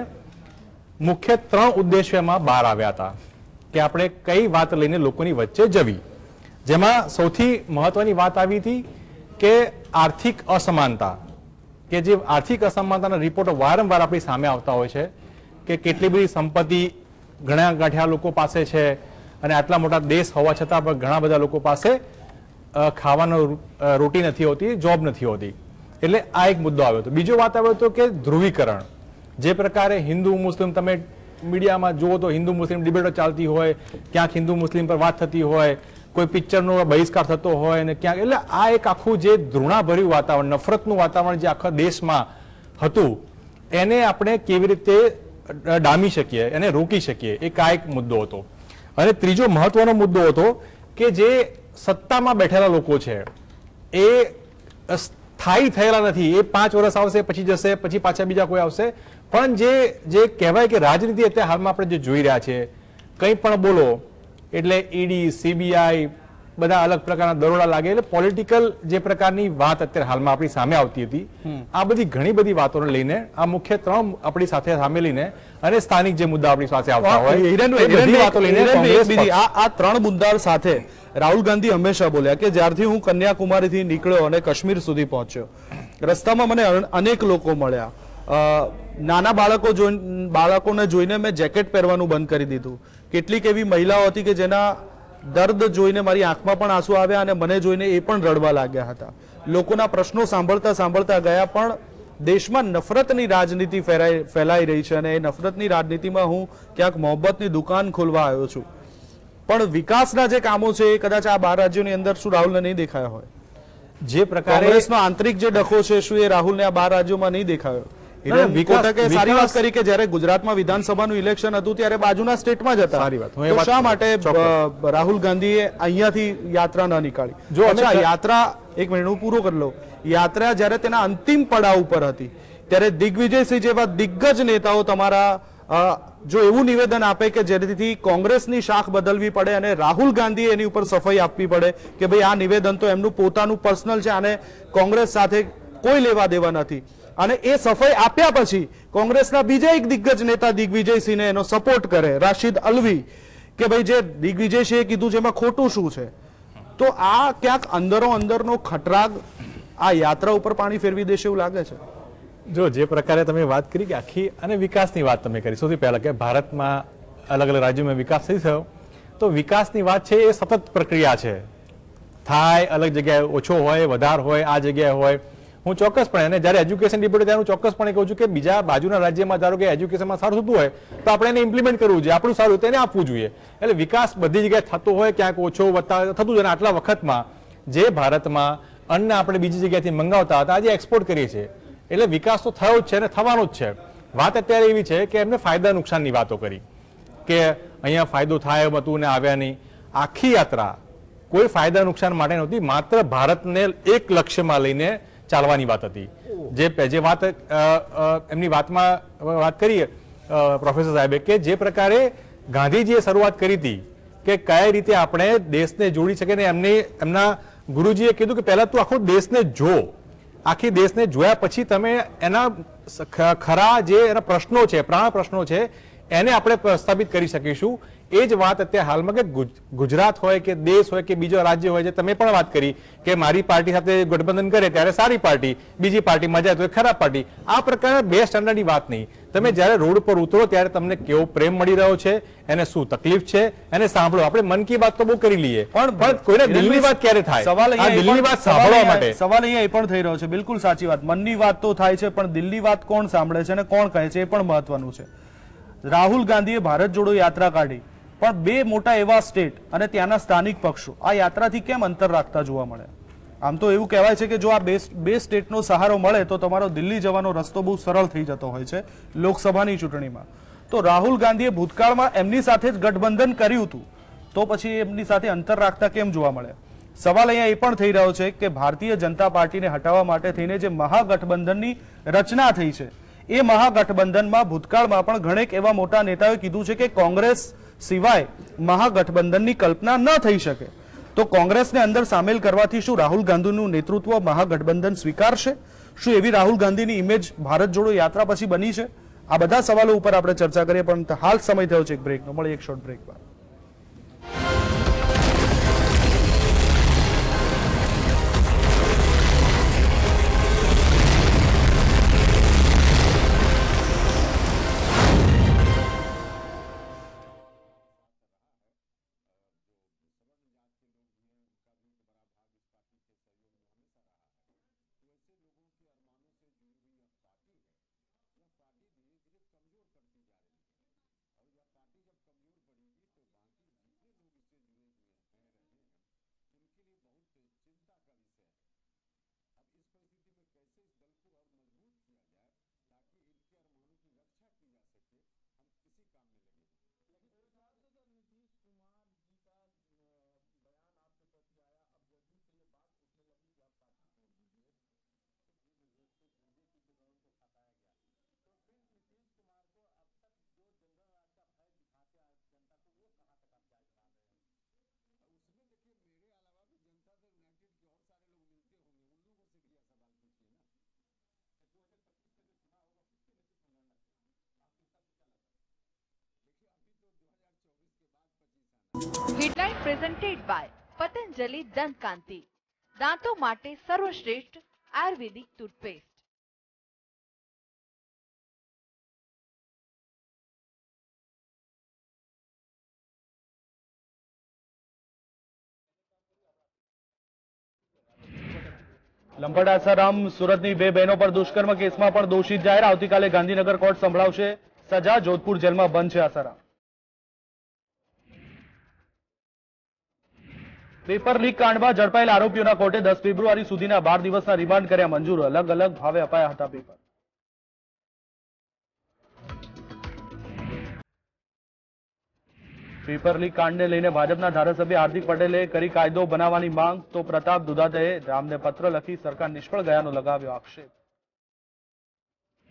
મુખ્ય 3 ઉદ્દેશ્યમાં બહાર આવ્યા હતા કે આપણે કઈ વાત લઈને લોકોની વચ્ચે જવી. જેમાં સૌથી મહત્વની વાત આવી હતી કે આર્થિક અસમાનતા, કે જે આર્થિક અસમાનતાના રિપોર્ટો વારંવાર આપણી સામે આવતા હોય છે કે કેટલી બધી સંપત્તિ ઘણા ગાંઠિયા લોકો પાસે છે અને આટલા મોટા દેશ હોવા છતાં પણ ઘણા બધા લોકો પાસે ખાવાનો રોટી નથી હોતી, જોબ નથી હોતી. એટલે આ એક મુદ્દો આવ્યો હતો. બીજો વાત આવ્યો હતો કે ધ્રુવીકરણ, જે પ્રકારે હિન્દુ મુસ્લિમ, તમે મીડિયામાં જુઓ તો હિન્દુ મુસ્લિમ ડિબેટો ચાલતી હોય, ક્યાંક હિન્દુ મુસ્લિમ પર વાત થતી હોય, કોઈ પિક્ચરનો બહિષ્કાર થતો હોય અને ક્યાંક, એટલે આ એક આખું જે ધૃણાભર્યું વાતાવરણ, નફરતનું વાતાવરણ જે આખા દેશમાં હતું એને આપણે કેવી રીતે ડામી શકીએ, એને રોકી શકીએ, એક આ એક મુદ્દો હતો. અને ત્રીજો મહત્વનો મુદ્દો હતો કે જે સત્તામાં બેઠેલા લોકો છે એ સ્થાયી થયેલા નથી, એ 5 વર્ષ આવશે પછી જશે, પછી પાછા બીજા કોઈ આવશે, પણ જે કહેવાય કે રાજનીતિ અત્યારે હાલમાં આપણે જે જોઈ રહ્યા છે, કંઈ પણ બોલો એટલે ઈડી, સીબીઆઈ, બધા અલગ પ્રકારના દરોડા લાગે, એટલે પોલિટિકલ જે પ્રકારની વાત અત્યારે હાલમાં આપણી સામે આવતી હતી, આ બધી ઘણી બધી વાતોને લઈને આ મુખ્ય 3 આપણી સાથે સામે લઈને અને સ્થાનિક જે મુદ્દા આપણી સાથે આવતા હોય, આ 3 મુદ્દા સાથે રાહુલ ગાંધી હંમેશા બોલ્યા કે જ્યારથી હું કન્યાકુમારીથી નીકળ્યો અને કાશ્મીર સુધી પહોંચ્યો, રસ્તામાં મને અનેક લોકો મળ્યા, નાના બાળકોને જોઈને મેં જેકેટ પહેરવાનું બંધ કરી દીધું. કેટલીક એવી મહિલાઓ હતી કે જેના દર્દ જોઈને મારી આંખમાં પણ આંસુ આવ્યા અને મને જોઈને એ પણ રડવા લાગ્યા હતા. લોકોના પ્રશ્નો સાંભળતા ગયા, પણ દેશમાં નફરતની રાજનીતિ ફેલાઈ રહી છે અને એ નફરતની રાજનીતિમાં હું ક્યાંક મોહબ્બતની દુકાન ખોલવા આવ્યો છું. પણ વિકાસના જે કામો છે એ કદાચ આ 12 રાજ્યોની અંદર શું રાહુલને નહીં દેખાયા હોય? જે પ્રકારે કોંગ્રેસનો આંતરિક જે ડખો છે શું એ રાહુલને આ 12 રાજ્યોમાં નહીં દેખાયો? કોટકે સારી વાત કરી કે જ્યારે ગુજરાતમાં વિધાનસભાનું ઇલેક્શન હતું ત્યારે બાજુના સ્ટેટમાં જ હતા. સારી વાત. તો શા માટે રાહુલ ગાંધીએ અહીંયાથી યાત્રા ન નીકાળી? જો યાત્રા, એક મિનિટ હું પૂરો કરી લઉં, યાત્રા જ્યારે તેના અંતિમ પડાવ ઉપર હતી ત્યારે દિગ્વિજયસિંહ જેવા દિગ્ગજ નેતાઓ તમારા જો એવું નિવેદન આપે કે જેથી કોંગ્રેસની શાખ બદલવી પડે અને રાહુલ ગાંધીએ એની ઉપર સફાઈ આપવી પડે કે ભાઈ આ નિવેદન તો એમનું પોતાનું પર્સનલ છે અને કોંગ્રેસ સાથે કોઈ લેવા દેવા નથી, અને એ સફાઈ આપ્યા પછી કોંગ્રેસના બીજા એક દિગ્ગજ નેતા દિગ્વિજયસિંહને એનો સપોર્ટ કરે રાશિદ અલવી કે ભાઈ જે દિગ્વિજયસિંહે કીધું છે એમાં ખોટું શું છે, તો આ ક્યાંક અંદરો અંદરનો ખટરાગ આ યાત્રા ઉપર પાણી ફેરવી દેશે એવું લાગે છે. જો જે પ્રકારે તમે વાત કરી કે આખી અને વિકાસની વાત તમે કરી, સૌથી પહેલા કે ભારતમાં અલગ અલગ રાજ્યોમાં વિકાસ થઈ થયો, તો વિકાસની વાત છે એ સતત પ્રક્રિયા છે, થાય અલગ જગ્યાએ ઓછો હોય વધાર હોય આ જગ્યાએ હોય. હું ચોક્કસપણે અને જ્યારે એજ્યુકેશન ડિબેટ ત્યારે હું ચોક્કસપણે કહું છું કે બીજા બાજુના રાજ્યમાં ધારો કે એજ્યુકેશનમાં સારું થતું હોય તો આપણે એને ઇમ્પ્લિમેન્ટ કરવું જોઈએ, આપણું સારું તેને આપવું જોઈએ. એટલે વિકાસ બધી જગ્યાએ થતો હોય, ક્યાંક ઓછો વધતા થતું હોય. આટલા વખતમાં જે ભારતમાં અન્ન આપણે બીજી જગ્યાએથી મંગાવતા હતા આજે એક્સપોર્ટ કરીએ છીએ, એટલે વિકાસ તો થયો જ છે અને થવાનો જ છે. વાત અત્યારે એવી છે કે એમને ફાયદા નુકસાનની વાતો કરી કે અહીંયા ફાયદો થાય એમ હતું ને આવ્યા નહીં. આખી યાત્રા કોઈ ફાયદા નુકસાન માટે નહોતી, માત્ર ભારતને એક લક્ષ્યમાં લઈને ચાલવાની વાત હતી. જે વાત એમની વાતમાં વાત કરીએ પ્રોફેસર સાહેબે કે જે પ્રકારે ગાંધીજીએ શરૂઆત કરી હતી કે કઈ રીતે આપણે દેશને જોડી શકીએ, ને એમના ગુરુજીએ કીધું કે પહેલા તું આખો દેશને જો, આખી દેશને જોયા પછી તમે એના ખરા જે એના પ્રશ્નો છે, પ્રાણ પ્રશ્નો છે એને આપણે પ્રસ્થાપિત કરી શકીશું. એ જ વાત અત્યારે હાલમાં કે ગુજરાત હોય કે દેશ હોય કે બીજો રાજ્ય હોય છે, તમે પણ વાત કરી કે મારી પાર્ટી સાથે ગઠબંધન કરે ત્યારે સારી પાર્ટી, બીજી પાર્ટીમાં જાય તો ખરાબ પાર્ટી. આ પ્રકારના બે સ્ટાન્ડર્ડની વાત નહીં. તમે જ્યારે રોડ પર ઉતરો ત્યારે તમને કેવો પ્રેમ મળી રહ્યો છે, એને શું તકલીફ છે એને સાંભળો. આપણે મન કી બાત તો બહુ કરી લઈએ પણ કોઈને દિલની વાત ક્યારે થાય? સવાલ દિલની વાત સાંભળવા માટે સવાલ અહીંયા એ પણ થઈ રહ્યો છે. બિલકુલ સાચી વાત, મનની વાત તો થાય છે પણ દિલની વાત કોણ સાંભળે છે અને કોણ કહે છે એ પણ મહત્વનું છે. રાહુલ ગાંધીએ ભારત જોડો યાત્રા કાઢી, પણ બે મોટા એવા સ્ટેટ અને ત્યાંના સ્થાનિક પક્ષો આ યાત્રાથી કેમ અંતર રાખતા જોવા મળે? આમ તો એવું કહેવાય છે કે જો આ બે સ્ટેટનો સહારો મળે તો તમારો દિલ્હી જવાનો રસ્તો બહુ સરળ થઈ જતો હોય છે લોકસભાની ચૂંટણીમાં. તો રાહુલ ગાંધીએ ભૂતકાળમાં એમની સાથે જ ગઠબંધન કર્યું હતું, તો પછી એમની સાથે અંતર રાખતા કેમ જોવા મળે? સવાલ અહીંયા એ પણ થઈ રહ્યો છે કે ભારતીય જનતા પાર્ટીને હટાવવા માટે થઈને જે મહાગઠબંધનની રચના થઈ છે, એ મહાગઠબંધનમાં ભૂતકાળમાં પણ ઘણેક એવા મોટા નેતાઓએ કીધું છે કે કોંગ્રેસ સિવાય મહાગઠબંધનની કલ્પના ન થઈ શકે. તો કોંગ્રેસને અંદર સામેલ કરવાથી શું રાહુલ ગાંધીનું નેતૃત્વ મહાગઠબંધન સ્વીકારશે? શું એવી રાહુલ ગાંધીની ઇમેજ ભારત જોડો યાત્રા પછી બની છે? આ બધા સવાલો ઉપર આપણે ચર્ચા કરીએ, પણ હાલ સમય થયો છે એક બ્રેકનો. મળીએ એક શોર્ટ બ્રેક બાદ. Headline presented by Patanjali Dant Kanti, दांतों માટે સર્વશ્રેષ્ઠ આયુર્વેદિક ટૂથપેસ્ટ. લંબડ આસારામ સુરતની બે બહેનો પર દુષ્કર્મ કેસમાં પણ દોષિત જાહેર. આવતીકાલે ગાંધીનગર કોર્ટ સંભળાવશે સજા. જોધપુર જેલમાં બંધ છે આસારામ. પેપર લીક કાંડમાં ઝડપાયેલા આરોપીઓના કોર્ટે 10 ફેબ્રુઆરી સુધીના 12 દિવસના રિમાન્ડ કર્યા મંજૂર. અલગ અલગ ભાવે અપાયા હતા પેપર. પેપર લીક કાંડને લઈને ભાજપના ધારાસભ્ય હાર્દિક પટેલે કરી કાયદો બનાવવાની માંગ, તો પ્રતાપ દુધાતેએ રામને પત્ર લખી સરકાર નિષ્ફળ ગયાનો લગાવ્યો આક્ષેપ.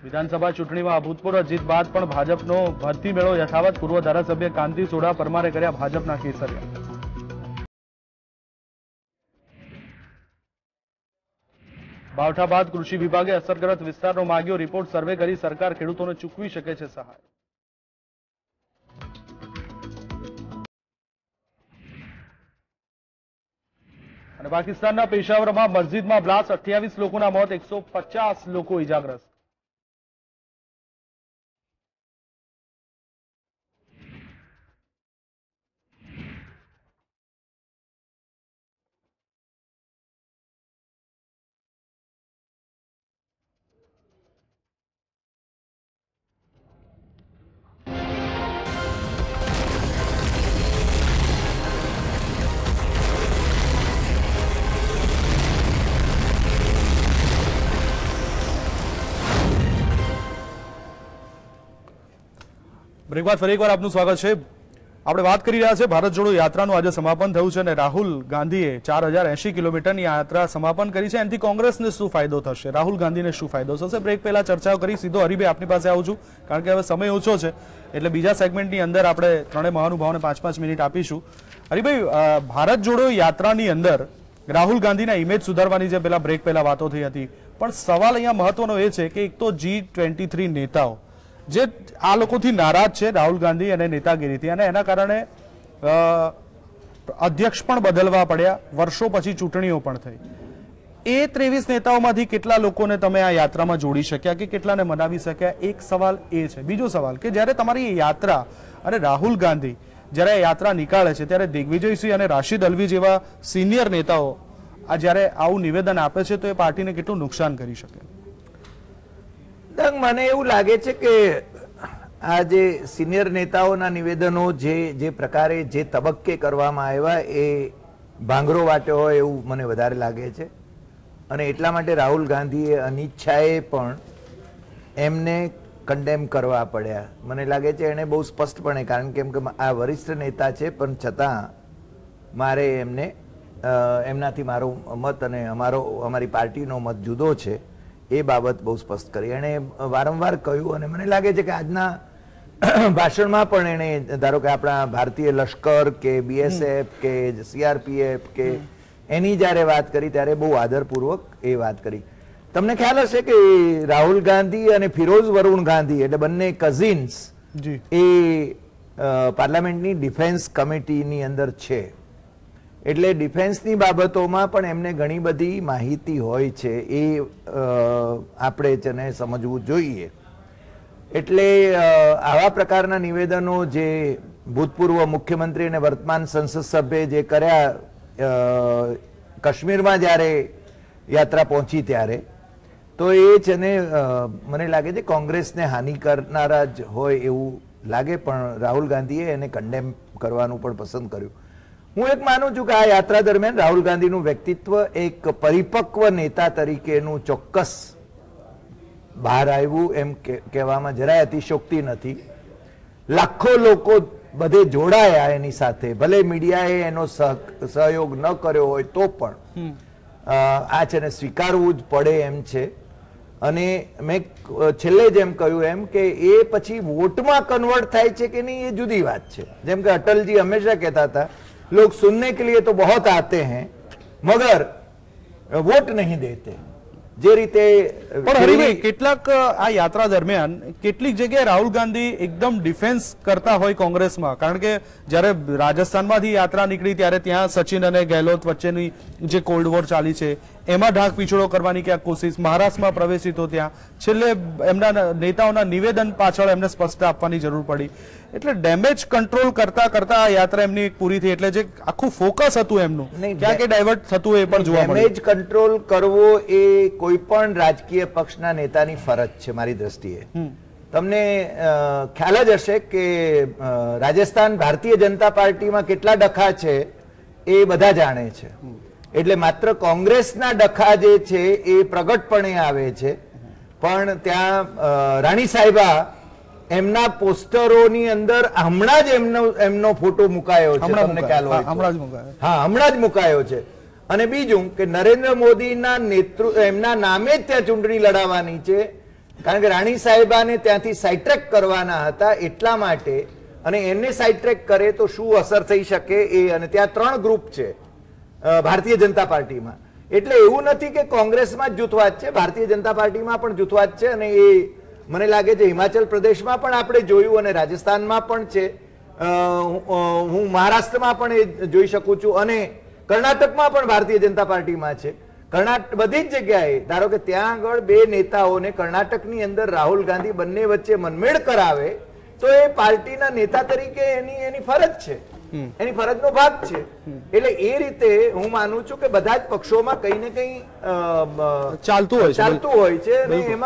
વિધાનસભા ચૂંટણીમાં અભૂતપૂર્વ જીત બાદ પણ ભાજપનો ભરતી મેળો યથાવત. પૂર્વ ધારાસભ્ય કાંતિ સોઢા પરમારે કર્યા ભાજપના કેસરિયા. બાવઠા બાદ કૃષિ વિભાગે અસરગ્રસ્ત વિસ્તારનો માંગ્યો રિપોર્ટ. સર્વે કરી સરકાર ખેડૂતોને ચૂકવી શકે છે સહાય. અને પાકિસ્તાનના પેશાવરમાં મસ્જિદમાં બ્લાસ્ટ, 28 લોકોના મોત, 150 લોકો ઇજાગ્રસ્ત. બ્રેક બાદ ફરી એકવાર આપનું સ્વાગત છે. આપણે વાત કરી રહ્યા છે ભારત જોડો યાત્રાનું આજે સમાપન થયું છે અને રાહુલ ગાંધીએ 4080 કિલોમીટરની યાત્રા સમાપન કરી છે. એનાથી કોંગ્રેસને શું ફાયદો થશે, રાહુલ ગાંધીને શું ફાયદો થશે, બ્રેક પહેલા ચર્ચાઓ કરી. સીધો હરિભાઈ આપની પાસે આવું છું, કારણ કે હવે સમય ઓછો છે, એટલે બીજા સેગમેન્ટની અંદર આપણે ત્રણેય મહાનુભાવોને 5-5 મિનિટ આપીશું. હરિભાઈ, ભારત જોડો યાત્રાની અંદર રાહુલ ગાંધીના ઇમેજ સુધારવાની જે પેલા બ્રેક પહેલા વાતો થઈ હતી, પણ સવાલ અહીંયા મહત્વનો એ છે કે એક તો G23 નેતાઓ જે આ લોકોથી નારાજ છે, રાહુલ ગાંધી અને નેતાગીરીથી, અને એના કારણે અધ્યક્ષ પણ બદલવા પડ્યા, વર્ષો પછી ચૂંટણીઓ પણ થઈ. એ 23 નેતાઓમાંથી કેટલા લોકોને તમે આ યાત્રામાં જોડી શક્યા કે કેટલાને મનાવી શક્યા? એક સવાલ એ છે. બીજો સવાલ કે જ્યારે તમારી યાત્રા અને રાહુલ ગાંધી જ્યારે યાત્રા નીકાળે છે ત્યારે દિગ્વિજયસિંહ અને રાશિદ અલ્વી જેવા સિનિયર નેતાઓ આ જ્યારે આવું નિવેદન આપે છે તો એ પાર્ટીને કેટલું નુકસાન કરી શકે? મને એવું લાગે છે કે આ જે સિનિયર નેતાઓના નિવેદનો જે પ્રકારે જે તબક્કે કરવામાં આવ્યા એ ભાંગરો વાટ્યો હોય એવું મને વધારે લાગે છે. અને એટલા માટે રાહુલ ગાંધીએ અનિચ્છાએ પણ એમને કન્ડેમ કરવા પડ્યા. મને લાગે છે એને બહુ સ્પષ્ટપણે, કારણ કે આ વરિષ્ઠ નેતા છે પણ છતાં મારે એમને એમનાથી મારો મત અને અમારી પાર્ટીનો મત જુદો છે એ બાબત બહુ સ્પષ્ટ કરી. એણે વારંવાર કહ્યું અને મને લાગે છે કે આજના ભાષણમાં પણ એણે, ધારો કે આપણા ભારતીય લશ્કર કે BSF કે CRPF કે એની જ્યારે વાત કરી ત્યારે બહુ આદરપૂર્વક એ વાત કરી. તમને ખ્યાલ હશે કે રાહુલ ગાંધી અને ફિરોઝ વરુણ ગાંધી એટલે બંને કઝિન્સ એ પાર્લામેન્ટની ડિફેન્સ કમિટીની અંદર છે. એટલે ડિફેન્સની બાબતોમાં પણ એમને ઘણી બધી માહિતી હોય છે, એ આપણે તેને સમજવું જોઈએ. એટલે આવા પ્રકારના નિવેદનો જે ભૂતપૂર્વ મુખ્યમંત્રી અને વર્તમાન સંસદ સભ્ય જે કર્યા કાશ્મીરમાં જ્યારે યાત્રા પહોંચી ત્યારે, તો એ છે ને મને લાગે છે કોંગ્રેસને હાનિ કરનારા જ હોય એવું લાગે. પણ રાહુલ ગાંધીએ એને કન્ડેમ કરવાનું પણ પસંદ કર્યું. હું એક માનું છું કે આ યાત્રા દરમિયાન રાહુલ ગાંધીનું વ્યક્તિત્વ એક પરિપક્વ નેતા તરીકેનું ચોક્કસ બહાર આવ્યું, એમ કહેવામાં જરાય અતિશયોક્તિ નથી. લાખો લોકો બધે જોડાયા એની સાથે, ભલે મીડિયાએ એનો સહયોગ ન કર્યો હોય તો પણ આ છે ને સ્વીકારવું જ પડે એમ છે. અને મેં છેલ્લે જેમ કહ્યું એમ કે એ પછી વોટમાં કન્વર્ટ થાય છે કે નહીં એ જુદી વાત છે. જેમ કે અટલજી હંમેશા કહેતા હતા, लोग सुनने के लिए तो बहुत आते हैं मगर वोट नहीं देते. જે રીતે પણ હરિભાઈ, કેટલાક આ યાત્રા દરમિયાન કેટલીક જગ્યાએ રાહુલ ગાંધી એકદમ ડિફેન્સ કરતા હોય કોંગ્રેસમાં, કારણ કે જ્યારે રાજસ્થાનમાંથી યાત્રા નીકળી ત્યારે ત્યાં સચિન અને ગેહલોત વચ્ચેની જે કોલ્ડ વોર ચાલી છે એમાં ઢાંક પીછોડો કરવાની ક્યાંક કોશિશ, મહારાષ્ટ્રમાં પ્રવેશી તો ત્યાં છેલ્લે એમના નેતાઓના નિવેદન પાછળ એમને સ્પષ્ટતા આપવાની જરૂર પડી. એટલે ડેમેજ કંટ્રોલ કરતા કરતા આ યાત્રા એમની પૂરી થઈ. એટલે જે આખું ફોકસ હતું એમનું ક્યાં કે ડાયવર્ટ થતું એ પણ જોવા મળ્યું. ડેમેજ કંટ્રોલ કરવો એ કોઈ પણ રાજકીય પક્ષના નેતાની ફરજ છે મારી દ્રષ્ટિએ. તમને ખ્યાલ જ હશે કે રાજસ્થાન ભારતીય જનતા પાર્ટીમાં કેટલા ડખા છે એ બધા જાણે છે. એટલે માત્ર કોંગ્રેસના ડખા જે છે એ પ્રગટપણે આવે છે, પણ ત્યાં રાણી સાહેબા એમના પોસ્ટરોની અંદર હમણાં જ એમનો ફોટો મુકાયો છે, તમને ખ્યાલ હોય. હા, હમણાં જ મુકાયો છે. અને બીજું કે નરેન્દ્ર મોદીના એમના નામે જ ત્યાં ચૂંટણી લડાવવાની છે. કારણ કે રાણી સાહેબાને ત્યાંથી સાઇટ્રેક કરવાના હતા એટલા માટે, અને એને સાઇટ્રેક કરે તો શું અસર થઈ શકે એ, અને ત્યાં 3 ગ્રુપ છે ભારતીય જનતા પાર્ટીમાં. એટલે એવું નથી કે કોંગ્રેસમાં જ જૂથવાદ છે, ભારતીય જનતા પાર્ટીમાં પણ જૂથવાદ છે, અને એ મને લાગે છે હિમાચલ પ્રદેશમાં પણ આપણે જોયું અને રાજસ્થાનમાં પણ છે, હું મહારાષ્ટ્રમાં પણ એ જોઈ શકું છું, અને કર્ણાટકમાં પણ ભારતીય જનતા પાર્ટીમાં છે. બધી જ જગ્યાએ ધારો કે ત્યાં આગળ 2 નેતાઓને કર્ણાટકની અંદર રાહુલ ગાંધી બંને વચ્ચે મનમેળ કરાવે તો એ પાર્ટીના નેતા તરીકે એની ફરજ છે, એની ફરજનો ભાગ છે. એટલે એ રીતે હું માનું છું કે બધા જ પક્ષોમાં કઈ ને કઈ ચાલતું હોય છે.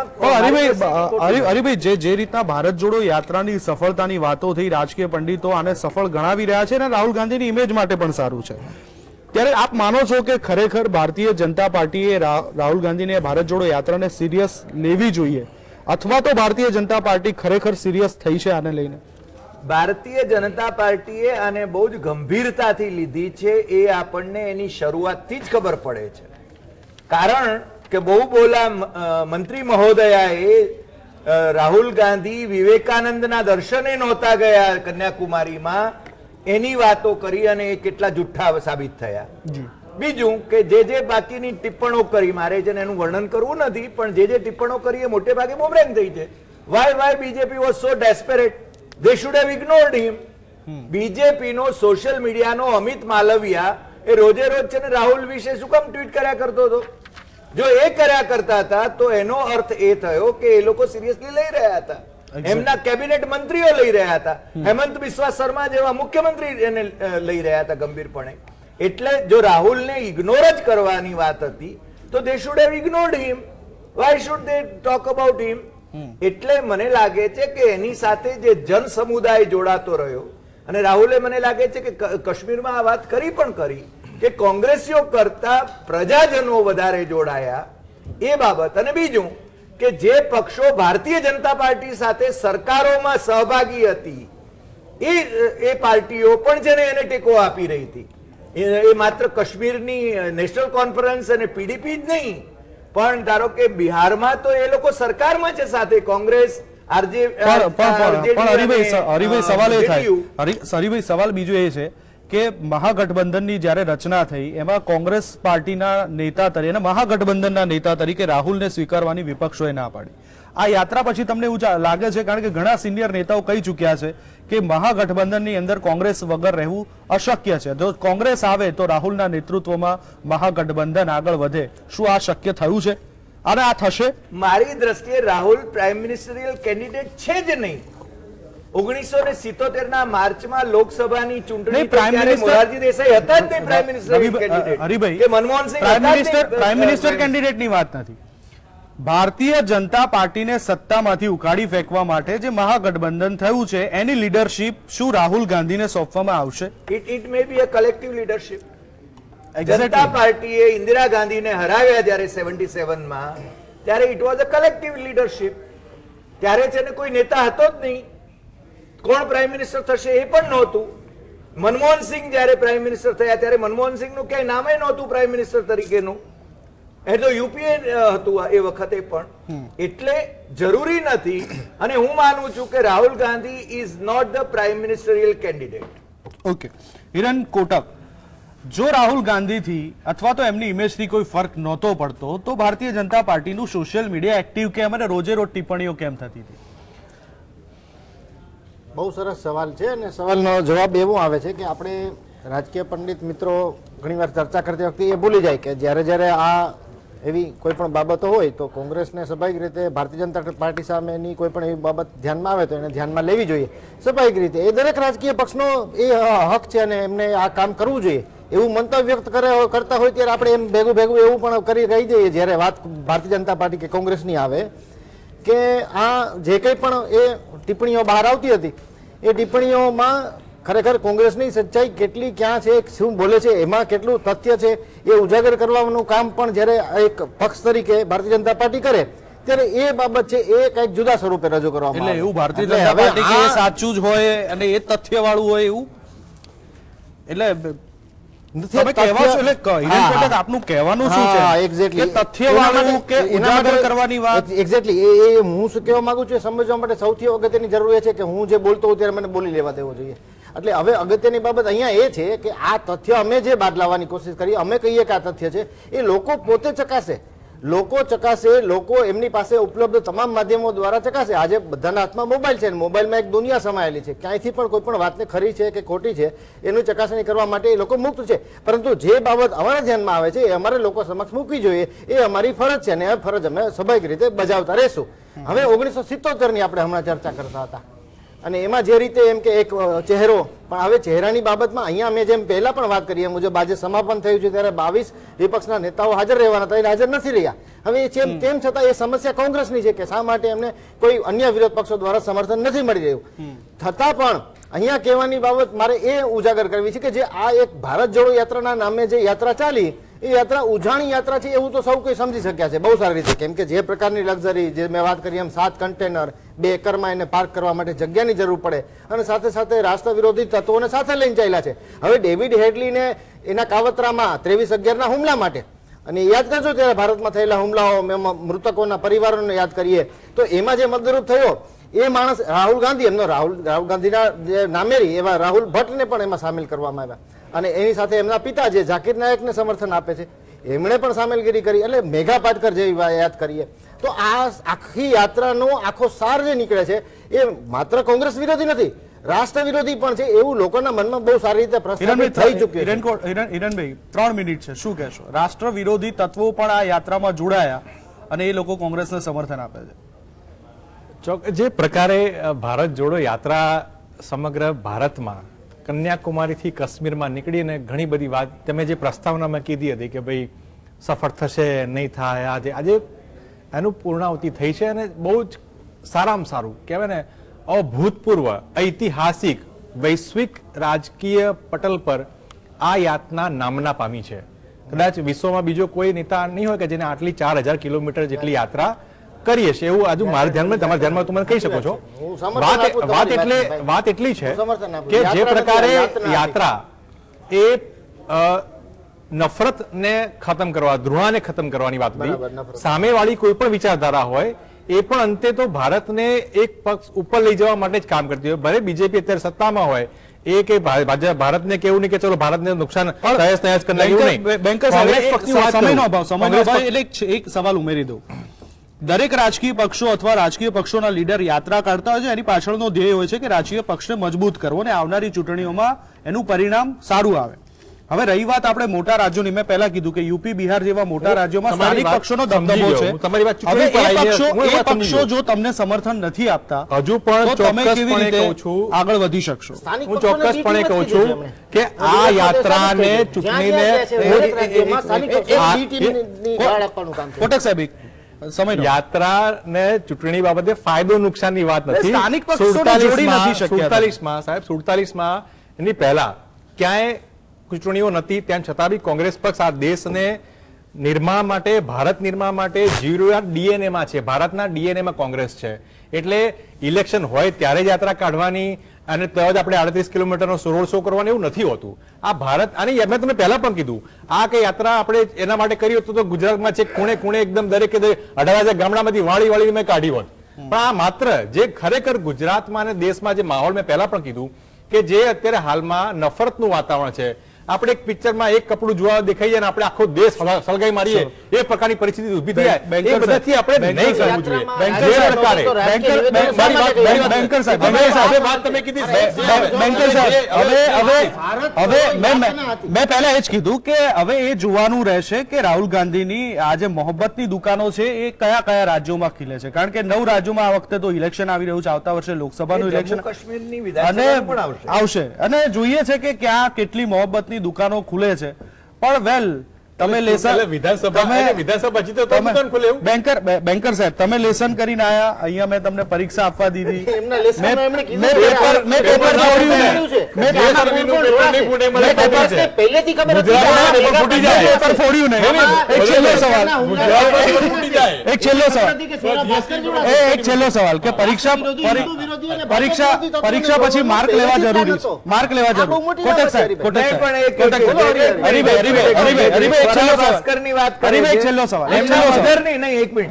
હરિભાઈ, જે રીતના ભારત જોડો યાત્રાની સફળતાની વાતો થઈ, રાજકીય પંડિતો આને સફળ ગણાવી રહ્યા છે અને રાહુલ ગાંધીની ઇમેજ માટે પણ સારું છે, ત્યારે આપ માનો છો કે ખરેખર ભારતીય જનતા પાર્ટીએ રાહુલ ગાંધીને ભારત જોડો યાત્રાને સિરિયસ લેવી જોઈએ, અથવા તો ભારતીય જનતા પાર્ટી ખરેખર સિરિયસ થઈ છે આને લઈને? ભારતીય જનતા પાર્ટીએ આને બહુ જ ગંભીરતાથી લીધી છે, એ આપણને એની શરૂઆતથી જ ખબર પડે છે. કારણ કે બહુ બોલા મંત્રી મહોદયાએ રાહુલ ગાંધી વિવેકાનંદના દર્શને નહોતા ગયા કન્યાકુમારીમાં, એની વાતો કરી અને એ કેટલા જુઠ્ઠા સાબિત થયા. બીજું કે જે બાકીની ટિપ્પણો કરી, મારે છે એનું વર્ણન કરવું નથી, પણ જે ટિપ્પણો કરી એ મોટે ભાગે બુમરેંગ થઈ છે. Why BJP was so desperate, they should have ignored him. BJP નો સોશિયલ મીડિયાનો અમિત માલવિયા એ રોજે રોજ છે ને રાહુલ વિશે શું કામ ટ્વીટ કર્યા કરતો હતો? જો એ કર્યા કરતા હતા તો એનો અર્થ એ થયો કે એ લોકો સિરિયસલી લઈ રહ્યા હતા, એમના કેબિનેટ મંત્રીઓ લઈ રહ્યા હતા, હેમંત બિસ્વા શર્મા જેવા મુખ્યમંત્રી એને લઈ રહ્યા હતા ગંભીરપણે. એટલે જો રાહુલને ઇગ્નોર જ કરવાની વાત હતી તો they should have ignored him. Why should they talk about him? એટલે મને લાગે છે કે એની સાથે જે જન સમુદાય જોડાતો રહ્યો, અને રાહુલે મને લાગે છે કે કાશ્મીરમાં આ વાત કરી પણ કરી કે કોંગ્રેસીઓ કરતા પ્રજાજનો વધારે જોડાયા એ બાબત. અને બીજું કે જે પક્ષો ભારતીય જનતા પાર્ટી સાથે સરકારોમાં સહભાગી હતી એ પાર્ટીઓ પણ છે ને એને ટેકો આપી રહી હતી. એ માત્ર કાશ્મીરની નેશનલ કોન્ફરન્સ અને પીડીપી જ નહીં, પણ ધારો કે બિહારમાં તો એ લોકો સરકારમાં છે સાથે કોંગ્રેસ, હરિભાઈ સવાલ બીજો એ છે કે મહાગઠબંધનની જ્યારે રચના થઈ એમાં કોંગ્રેસ પાર્ટીના નેતા તરીકે, મહાગઠબંધનના નેતા તરીકે રાહુલને સ્વીકારવાની વિપક્ષોએ ના પાડી. આ યાત્રા પછી તમને એવું લાગે છે, કારણ કે ઘણા સિનિયર નેતાઓ કહી ચુક્યા છે કે મહાગઠબંધનની અંદર કોંગ્રેસ વગર રહેવું અશક્ય છે, જો કોંગ્રેસ આવે તો રાહુલના નેતૃત્વમાં મહાગઠબંધન આગળ વધે. શું આ શક્ય થયું છે અને આ થશે? મારી દ્રષ્ટિએ રાહુલ પ્રાઇમ મિનિસ્ટરિયલ કેન્ડિડેટ છે જ નહીં. 1977 ના માર્ચમાં લોકસભાની ચૂંટણી મોરારજી દેસાઈ હતા જ નહીં પ્રાઇમ મિનિસ્ટરિયલ કેન્ડિડેટ. હરિભાઈ, કે મનમોહન સિંહ પ્રાઇમ મિનિસ્ટર કેન્ડિડેટની વાત નથી. ભારતીય જનતા પાર્ટીને સત્તામાંથી ઉખાડી ફેંકવા માટે જે મહાગઠબંધન થયું છે એની લીડરશીપ શું રાહુલ ગાંધીને સોંપવામાં આવશે? It may be a collective leadership. Janata પાર્ટીએ ઇન્દિરા ગાંધીને હરાવ્યા જ્યારે 77 માં, ત્યારે it was a collective leadership. ત્યારે છે ને કોઈ નેતા હતો જ નહીં, કોણ પ્રાઇમ મિનિસ્ટર થશે એ પણ નહોતું. મનમોહન સિંહ જ્યારે પ્રાઇમ મિનિસ્ટર થયા ત્યારે મનમોહન સિંહનું ક્યાંય નામે નહોતું પ્રાઇમ મિનિસ્ટર તરીકેનું, એ તો યુપીએ હતું એ વખતે પણ. એટલે જરૂરી નથી, અને હું માનું છું કે Rahul Gandhi is not the prime ministerial candidate. Okay, Hiran Kotak, જો રાહુલ ગાંધીથી અથવા તો એમની ઇમેજથી કોઈ ફરક નહોતો પડતો તો ભારતીય જનતા પાર્ટીનું સોશિયલ મીડિયા એક્ટિવ કેમ અને રોજે રોજ ટિપ્પણીઓ કેમ થતી હતી? બહુ સરસ સવાલ છે, અને સવાલનો જવાબ એવો આવે છે કે આપણે રાજકીય પંડિત મિત્રો ઘણીવાર ચર્ચા કરતી વખતે એ ભૂલી જાય કે જ્યારે આ એવી કોઈ પણ બાબતો હોય તો કોંગ્રેસને સ્વાભાવિક રીતે ભારતીય જનતા પાર્ટી સામેની કોઈ પણ એવી બાબત ધ્યાનમાં આવે તો એને ધ્યાનમાં લેવી જોઈએ સ્વાભાવિક રીતે. એ દરેક રાજકીય પક્ષનો એ હક છે અને એમને આ કામ કરવું જોઈએ એવું મંતવ્ય વ્યક્ત કરતા હોય ત્યારે આપણે એમ ભેગું એવું પણ કરી રહી જઈએ જ્યારે વાત ભારતીય જનતા પાર્ટી કે કોંગ્રેસની આવે કે આ જે કંઈ પણ એ ટિપ્પણીઓ બહાર આવતી હતી એ ટિપ્પણીઓમાં ખરેખર કોંગ્રેસની સચ્ચાઈ કેટલી ક્યાં છે, શું બોલે છે, એમાં કેટલું તથ્ય છે એ ઉજાગર કરવાનું કામ પણ જ્યારે એક પક્ષ તરીકે ભારતીય જનતા પાર્ટી કરે ત્યારે એ બાબત છે એ કઈક જુદા સ્વરૂપે રજૂ કરવામાં આવે. એટલે એવું ભારતીય જનતા પાર્ટી કે સાચું જ હોય અને એ તથ્ય વાળું હોય એવું? એટલે નથી. તમે કહેવા છો એટલે હિરેન કોટક આપનું કહેવાનું શું છે? હા, exactly. કે તથ્યવાળું કે ઉજાગર કરવાની વાત? એક્ઝેક્ટલી એ હું શું કહેવા માંગુ છું સમજવા માટે સૌથી અગત્યની જરૂર એ છે કે હું જે બોલતો હોઉં ત્યારે મને બોલી લેવા દેવો જોઈએ. એટલે હવે અગત્યની બાબત અહીંયા એ છે કે આ તથ્ય અમે જે બહાર લાવવાની કોશિશ કરીએ, અમે કહીએ કે આ તથ્ય છે, એ લોકો પોતે ચકાસે, લોકો એમની પાસે ઉપલબ્ધ તમામ માધ્યમો દ્વારા ચકાસે. આજે બધાના હાથમાં મોબાઈલ છે, મોબાઈલમાં એક દુનિયા સમાયેલી છે. ક્યાંયથી પણ કોઈ પણ વાતને ખરી છે કે ખોટી છે એનું ચકાસણી કરવા માટે એ લોકો મુક્ત છે. પરંતુ જે બાબત અમારા ધ્યાનમાં આવે છે એ અમારે લોકો સમક્ષ મૂકવી જોઈએ, એ અમારી ફરજ છે અને એ ફરજ અમે સ્વાભાવિક રીતે બજાવતા રહેશું. હવે 1977 ની આપણે હમણાં ચર્ચા કરતા હતા અને એમાં જે રીતે એમ કે એક ચહેરો, પણ હવે ચહેરાની બાબતમાં અહીંયા મેં જેમ પહેલા પણ વાત કરી એ મુજબ આજે સમાપન થયું છે ત્યારે 22 વિપક્ષના નેતાઓ હાજર રહેવાના હતા, એ હાજર નથી રહ્યા. હવે તેમ છતાં એ સમસ્યા કોંગ્રેસની છે કે શા માટે એમને કોઈ અન્ય વિરોધ પક્ષો દ્વારા સમર્થન નથી મળી રહ્યું. છતાં પણ અહીંયા કહેવાની બાબત મારે એ ઉજાગર કરવી છે કે જે આ એક ભારત જોડો યાત્રાના નામે જે યાત્રા ચાલી, એ યાત્રા ઉજાણી યાત્રા છે એવું તો સૌ કોઈ સમજી શક્યા છે બહુ સારી રીતે. કેમ કે જે પ્રકારની લક્ઝરી, જે મેં વાત કરી એમ 7 કન્ટેનર, 2 એકરમાં એને પાર્ક કરવા માટે જગ્યાની જરૂર પડે અને સાથે સાથે રાષ્ટ્ર વિરોધી તત્વોને સાથે લઈને ચાલ્યા છે. હવે ડેવિડ હેડલીને એના કાવતરામાં 23/11ના હુમલા માટે, અને યાદ કરજો ત્યારે ભારતમાં થયેલા હુમલાઓ, મૃતકોના પરિવારોને યાદ કરીએ તો એમાં જે મદદરૂપ થયો એ માણસ રાહુલ ગાંધી, એમનો રાહુલ ગાંધીના જે નામેરી એવા રાહુલ ભટ્ટને પણ એમાં સામેલ કરવામાં આવ્યા અને એની સાથે એમના પિતા જે ઝાકીર નાયકને સમર્થન આપે છે એમણે પણ સામેલગીરી કરી. એટલે મેઘા પાટકર જેવી યાદ કરીએ તો આ આખી યાત્રાનો આખો સાર જે નીકળે છે એ માત્ર કોંગ્રેસ વિરોધી નથી, રાષ્ટ્ર વિરોધી પણ છે એવું લોકોના મનમાં બહુ સારી રીતે પ્રસ્થાપિત થઈ ચૂક્યું છે. હિરણભાઈ 3 મિનિટ છે, શું કહેશો? રાષ્ટ્ર વિરોધી તત્વો પણ આ યાત્રામાં જોડાયા અને એ લોકો કોંગ્રેસને સમર્થન આપે છે. જે પ્રકારે ભારત જોડો યાત્રા સમગ્ર ભારતમાં કન્યાકુમારીથી કાશ્મીરમાં નીકળીને ઘણી બધી વાત તમે જે પ્રસ્તાવનામાં કીધી હતી કે ભાઈ સફળ થશે નહીં થાય, આજે એનું પૂર્ણાહુતિ થઈ છે અને બહુ જ સારામાં સારું કહેવાય ને અભૂતપૂર્વ ઐતિહાસિક વૈશ્વિક રાજકીય પટલ પર આ યાત્રા નામના પામી છે. કદાચ વિશ્વમાં બીજો કોઈ નેતા નહીં હોય કે જેને આટલી 4000 કિલોમીટર જેટલી યાત્રા કરીએ છે એવું આજુ મારા ધ્યાનમાં, તમારા ધ્યાનમાં તમે કહી શકો છો. વાત એટલી છે કે જે પ્રકારે યાત્રા એ નફરતને ખતમ કરવા, ધૃણાને ખતમ કરવાની વાત કરી, સામેવાળી કોઈ પણ વિચારધારા હોય એ પણ અંતે તો ભારતને એક પક્ષ ઉપર લઈ જવા માટે જ કામ કરતી હોય. ભલે બીજેપી અત્યારે સત્તામાં હોય, એ કે ભારતને કેવું નહીં કે ચલો ભારતને નુકસાન એટલે એક સવાલ ઉમેરી દઉં. દરેક રાજકીય પક્ષો અથવા રાજકીય પક્ષોના લીડર યાત્રા કાઢતા હોય છે, એની પાછળનો ધ્યેય હોય છે કે રાજકીય પક્ષને મજબૂત કરવો અને આવનારી ચૂંટણીઓમાં એનું પરિણામ સારું આવે. હવે રહી વાત આપણે મોટા રાજ્યોની, મેં પહેલા કીધું કે યુપી, બિહાર જેવા મોટા રાજ્યોમાં સ્થાનિક પક્ષોનો દબદબો છે. હવે એ પક્ષો જો તમને સમર્થન નથી આપતા હજુ પણ તમે કેવી રીતે આગળ વધી શકશો? હું ચોક્કસપણે કહું છું કે આ યાત્રાને ચૂંટણીને કોટક સાહેબ યાત્રા ને ચૂંટણી બાબતે ફાયદો નુકસાનની વાત નથી. સ્થાનિક પક્ષોને જોડી નથી શક્યા. 47માં એની પહેલા ક્યાંય ચૂંટણીઓ નથી, તેમ છતાં બી કોંગ્રેસ પક્ષ આ દેશને નિર્માણ માટે, ભારત નિર્માણ માટે જીરો ડીએનએ માં છે, ભારતના ડીએનએ માં કોંગ્રેસ છે. એટલે ઇલેક્શન હોય ત્યારે જ યાત્રા કાઢવાની અને તો જ આપણે 38 કિલોમીટરનો રોડ શો કરવાનો એવું નથી હોતું. આ ભારત, અને મેં તમને પહેલા પણ કીધું, આ કઈ યાત્રા આપણે એના માટે કરી હોત તો ગુજરાતમાં છે ખૂણે ખૂણે એકદમ દરેકે 18,000 ગામડામાંથી વાળી મેં કાઢી હોત. પણ આ માત્ર જે ખરેખર ગુજરાતમાં અને દેશમાં જે માહોલ, મેં પહેલા પણ કીધું કે જે અત્યારે હાલમાં નફરતનું વાતાવરણ છે, આપણે એક પિક્ચરમાં એક કપડું જોવા દેખાઈ જાય ને આપણે આખો દેશ સળગાઈ મારીએ એ પ્રકારની પરિસ્થિતિ ઊભી થઈ જાય, એ બધાથી આપણે નહીં કરવું જોઈએ. મેં પહેલા એ જ કીધું કે હવે એ જોવાનું રહેશે કે રાહુલ ગાંધીની આ જે મોહબ્બતની દુકાનો છે એ કયા કયા રાજ્યોમાં ખીલે છે. કારણ કે 9 રાજ્યોમાં આ વખતે તો ઇલેક્શન આવી રહ્યું છે, આવતા વર્ષે લોકસભાનું ઇલેક્શન અને આવશે અને જોઈએ છે કે ક્યાં કેટલી મોહબ્બતની દુકાનો ખુલે છે. પણ વેલ, તમે લેસન એટલે વિધાનસભા જીતો તો દુકાન ખુલે એવું? બેન્કર સાહેબ તમે લેસન કરીને આયા, અહીંયા મેં તમને પરીક્ષા આપવા દીધી, એમના લેસનમાં એમણે કીધું મેં પેપર ફોડ્યું ને, મેં પહેલેથી ખબર હતી પેપર ફોડ્યું ને. એક છેલ્લો સવાલ, એક છેલ્લો સવાલ, એક છેલ્લો સવાલ કે પરીક્ષા પછી માર્ક લેવા જરૂરી છે, માર્ક લેવા જરૂરી. કોટક સાહેબ, કોટક સાહેબ, હરિભાઈ એક છેલ્લો સવાલ, ભાસ્કરની વાત કરે હરિભાઈ એક છે. છેલ્લો સવાલ, એક એમના છેલ્લો સવાલ. mother ની, નહીં, એક મિનિટ.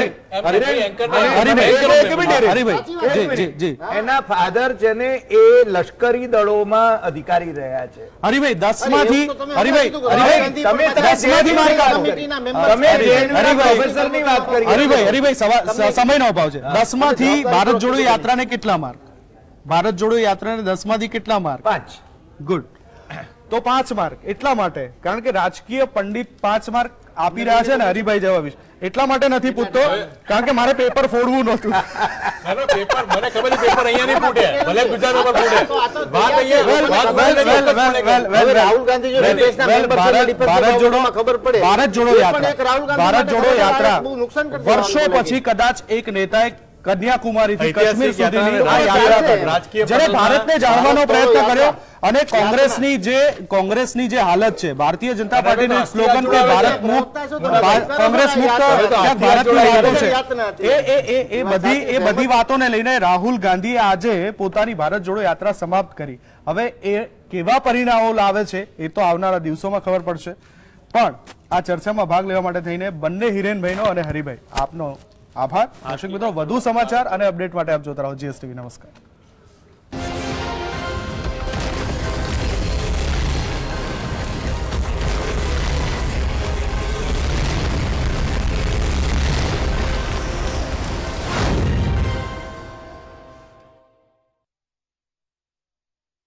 એના ફાધર છે ને એ લશ્કરી દળોમાં અધિકારી રહ્યા છે. હરિભાઈ 10 માંથી તમે માર્ક આપો. તમે જેલના પ્રોફેસરની વાત કરી. હરિભાઈ સમયનો અભાવ છે. 10 માંથી ભારત જોડો યાત્રાને કેટલા માર્ક? ભારત જોડો યાત્રાને 10 માંથી કેટલા માર્ક? 5. ગુડ. તો 5 માર્ક એટલા માટે કારણ કે રાજકીય પંડિત 5 માર્ક આપી રહ્યા છે ને હરિભાઈ જેવા વિશે, એટલા માટે નથી પૂછતો કારણ કે મારે પેપર ફોડવું નહોતું. પેપર મને ખબર છે, પેપર અહીંયા નહીં ફૂટે, ભલે ગુજરાતમાં ફૂટે. વાત રાહુલ ગાંધી જો દેશના મેમ્બર છે, ભારત જોડો ખબર પડે. ભારત જોડો યાત્રા, ભારત જોડો યાત્રા બહુ નુકસાન કરતી વર્ષો રાહુલ ગાંધી. પછી કદાચ એક નેતાએ કન્યાકુમારી થી ઐતિહાસિક કાશ્મીર સુધીની યાત્રા આ યાત્રા કરી. રાજકીય જેને પદોના ભારતને જાણવાનો પ્રયત્ન કર્યો અને કોંગ્રેસની જે હાલત છે, ભારતીય જનતા પાર્ટીનું સ્લોગન કે ભારત મુક્ત, કોંગ્રેસ મુક્ત, ક્યાંક ભારતની વાતો છે, એ બધી વાતોને લઈને રાહુલ ગાંધીએ આજે પોતાની ભારત જોડો યાત્રા સમાપ્ત કરી. હવે એ કેવા પરિણામો લાવે છે એ તો આવનારા દિવસોમાં ખબર પડશે. પણ આ ચર્ચામાં ભાગ લેવા માટે થઈને બંને હિરેનભાઈનો અને હરિભાઈ આપનો આભાર. દર્શક મિત્રો, વધુ સમાચાર અને અપડેટ માટે આપ જોતા રહો GSTV. નમસ્કાર.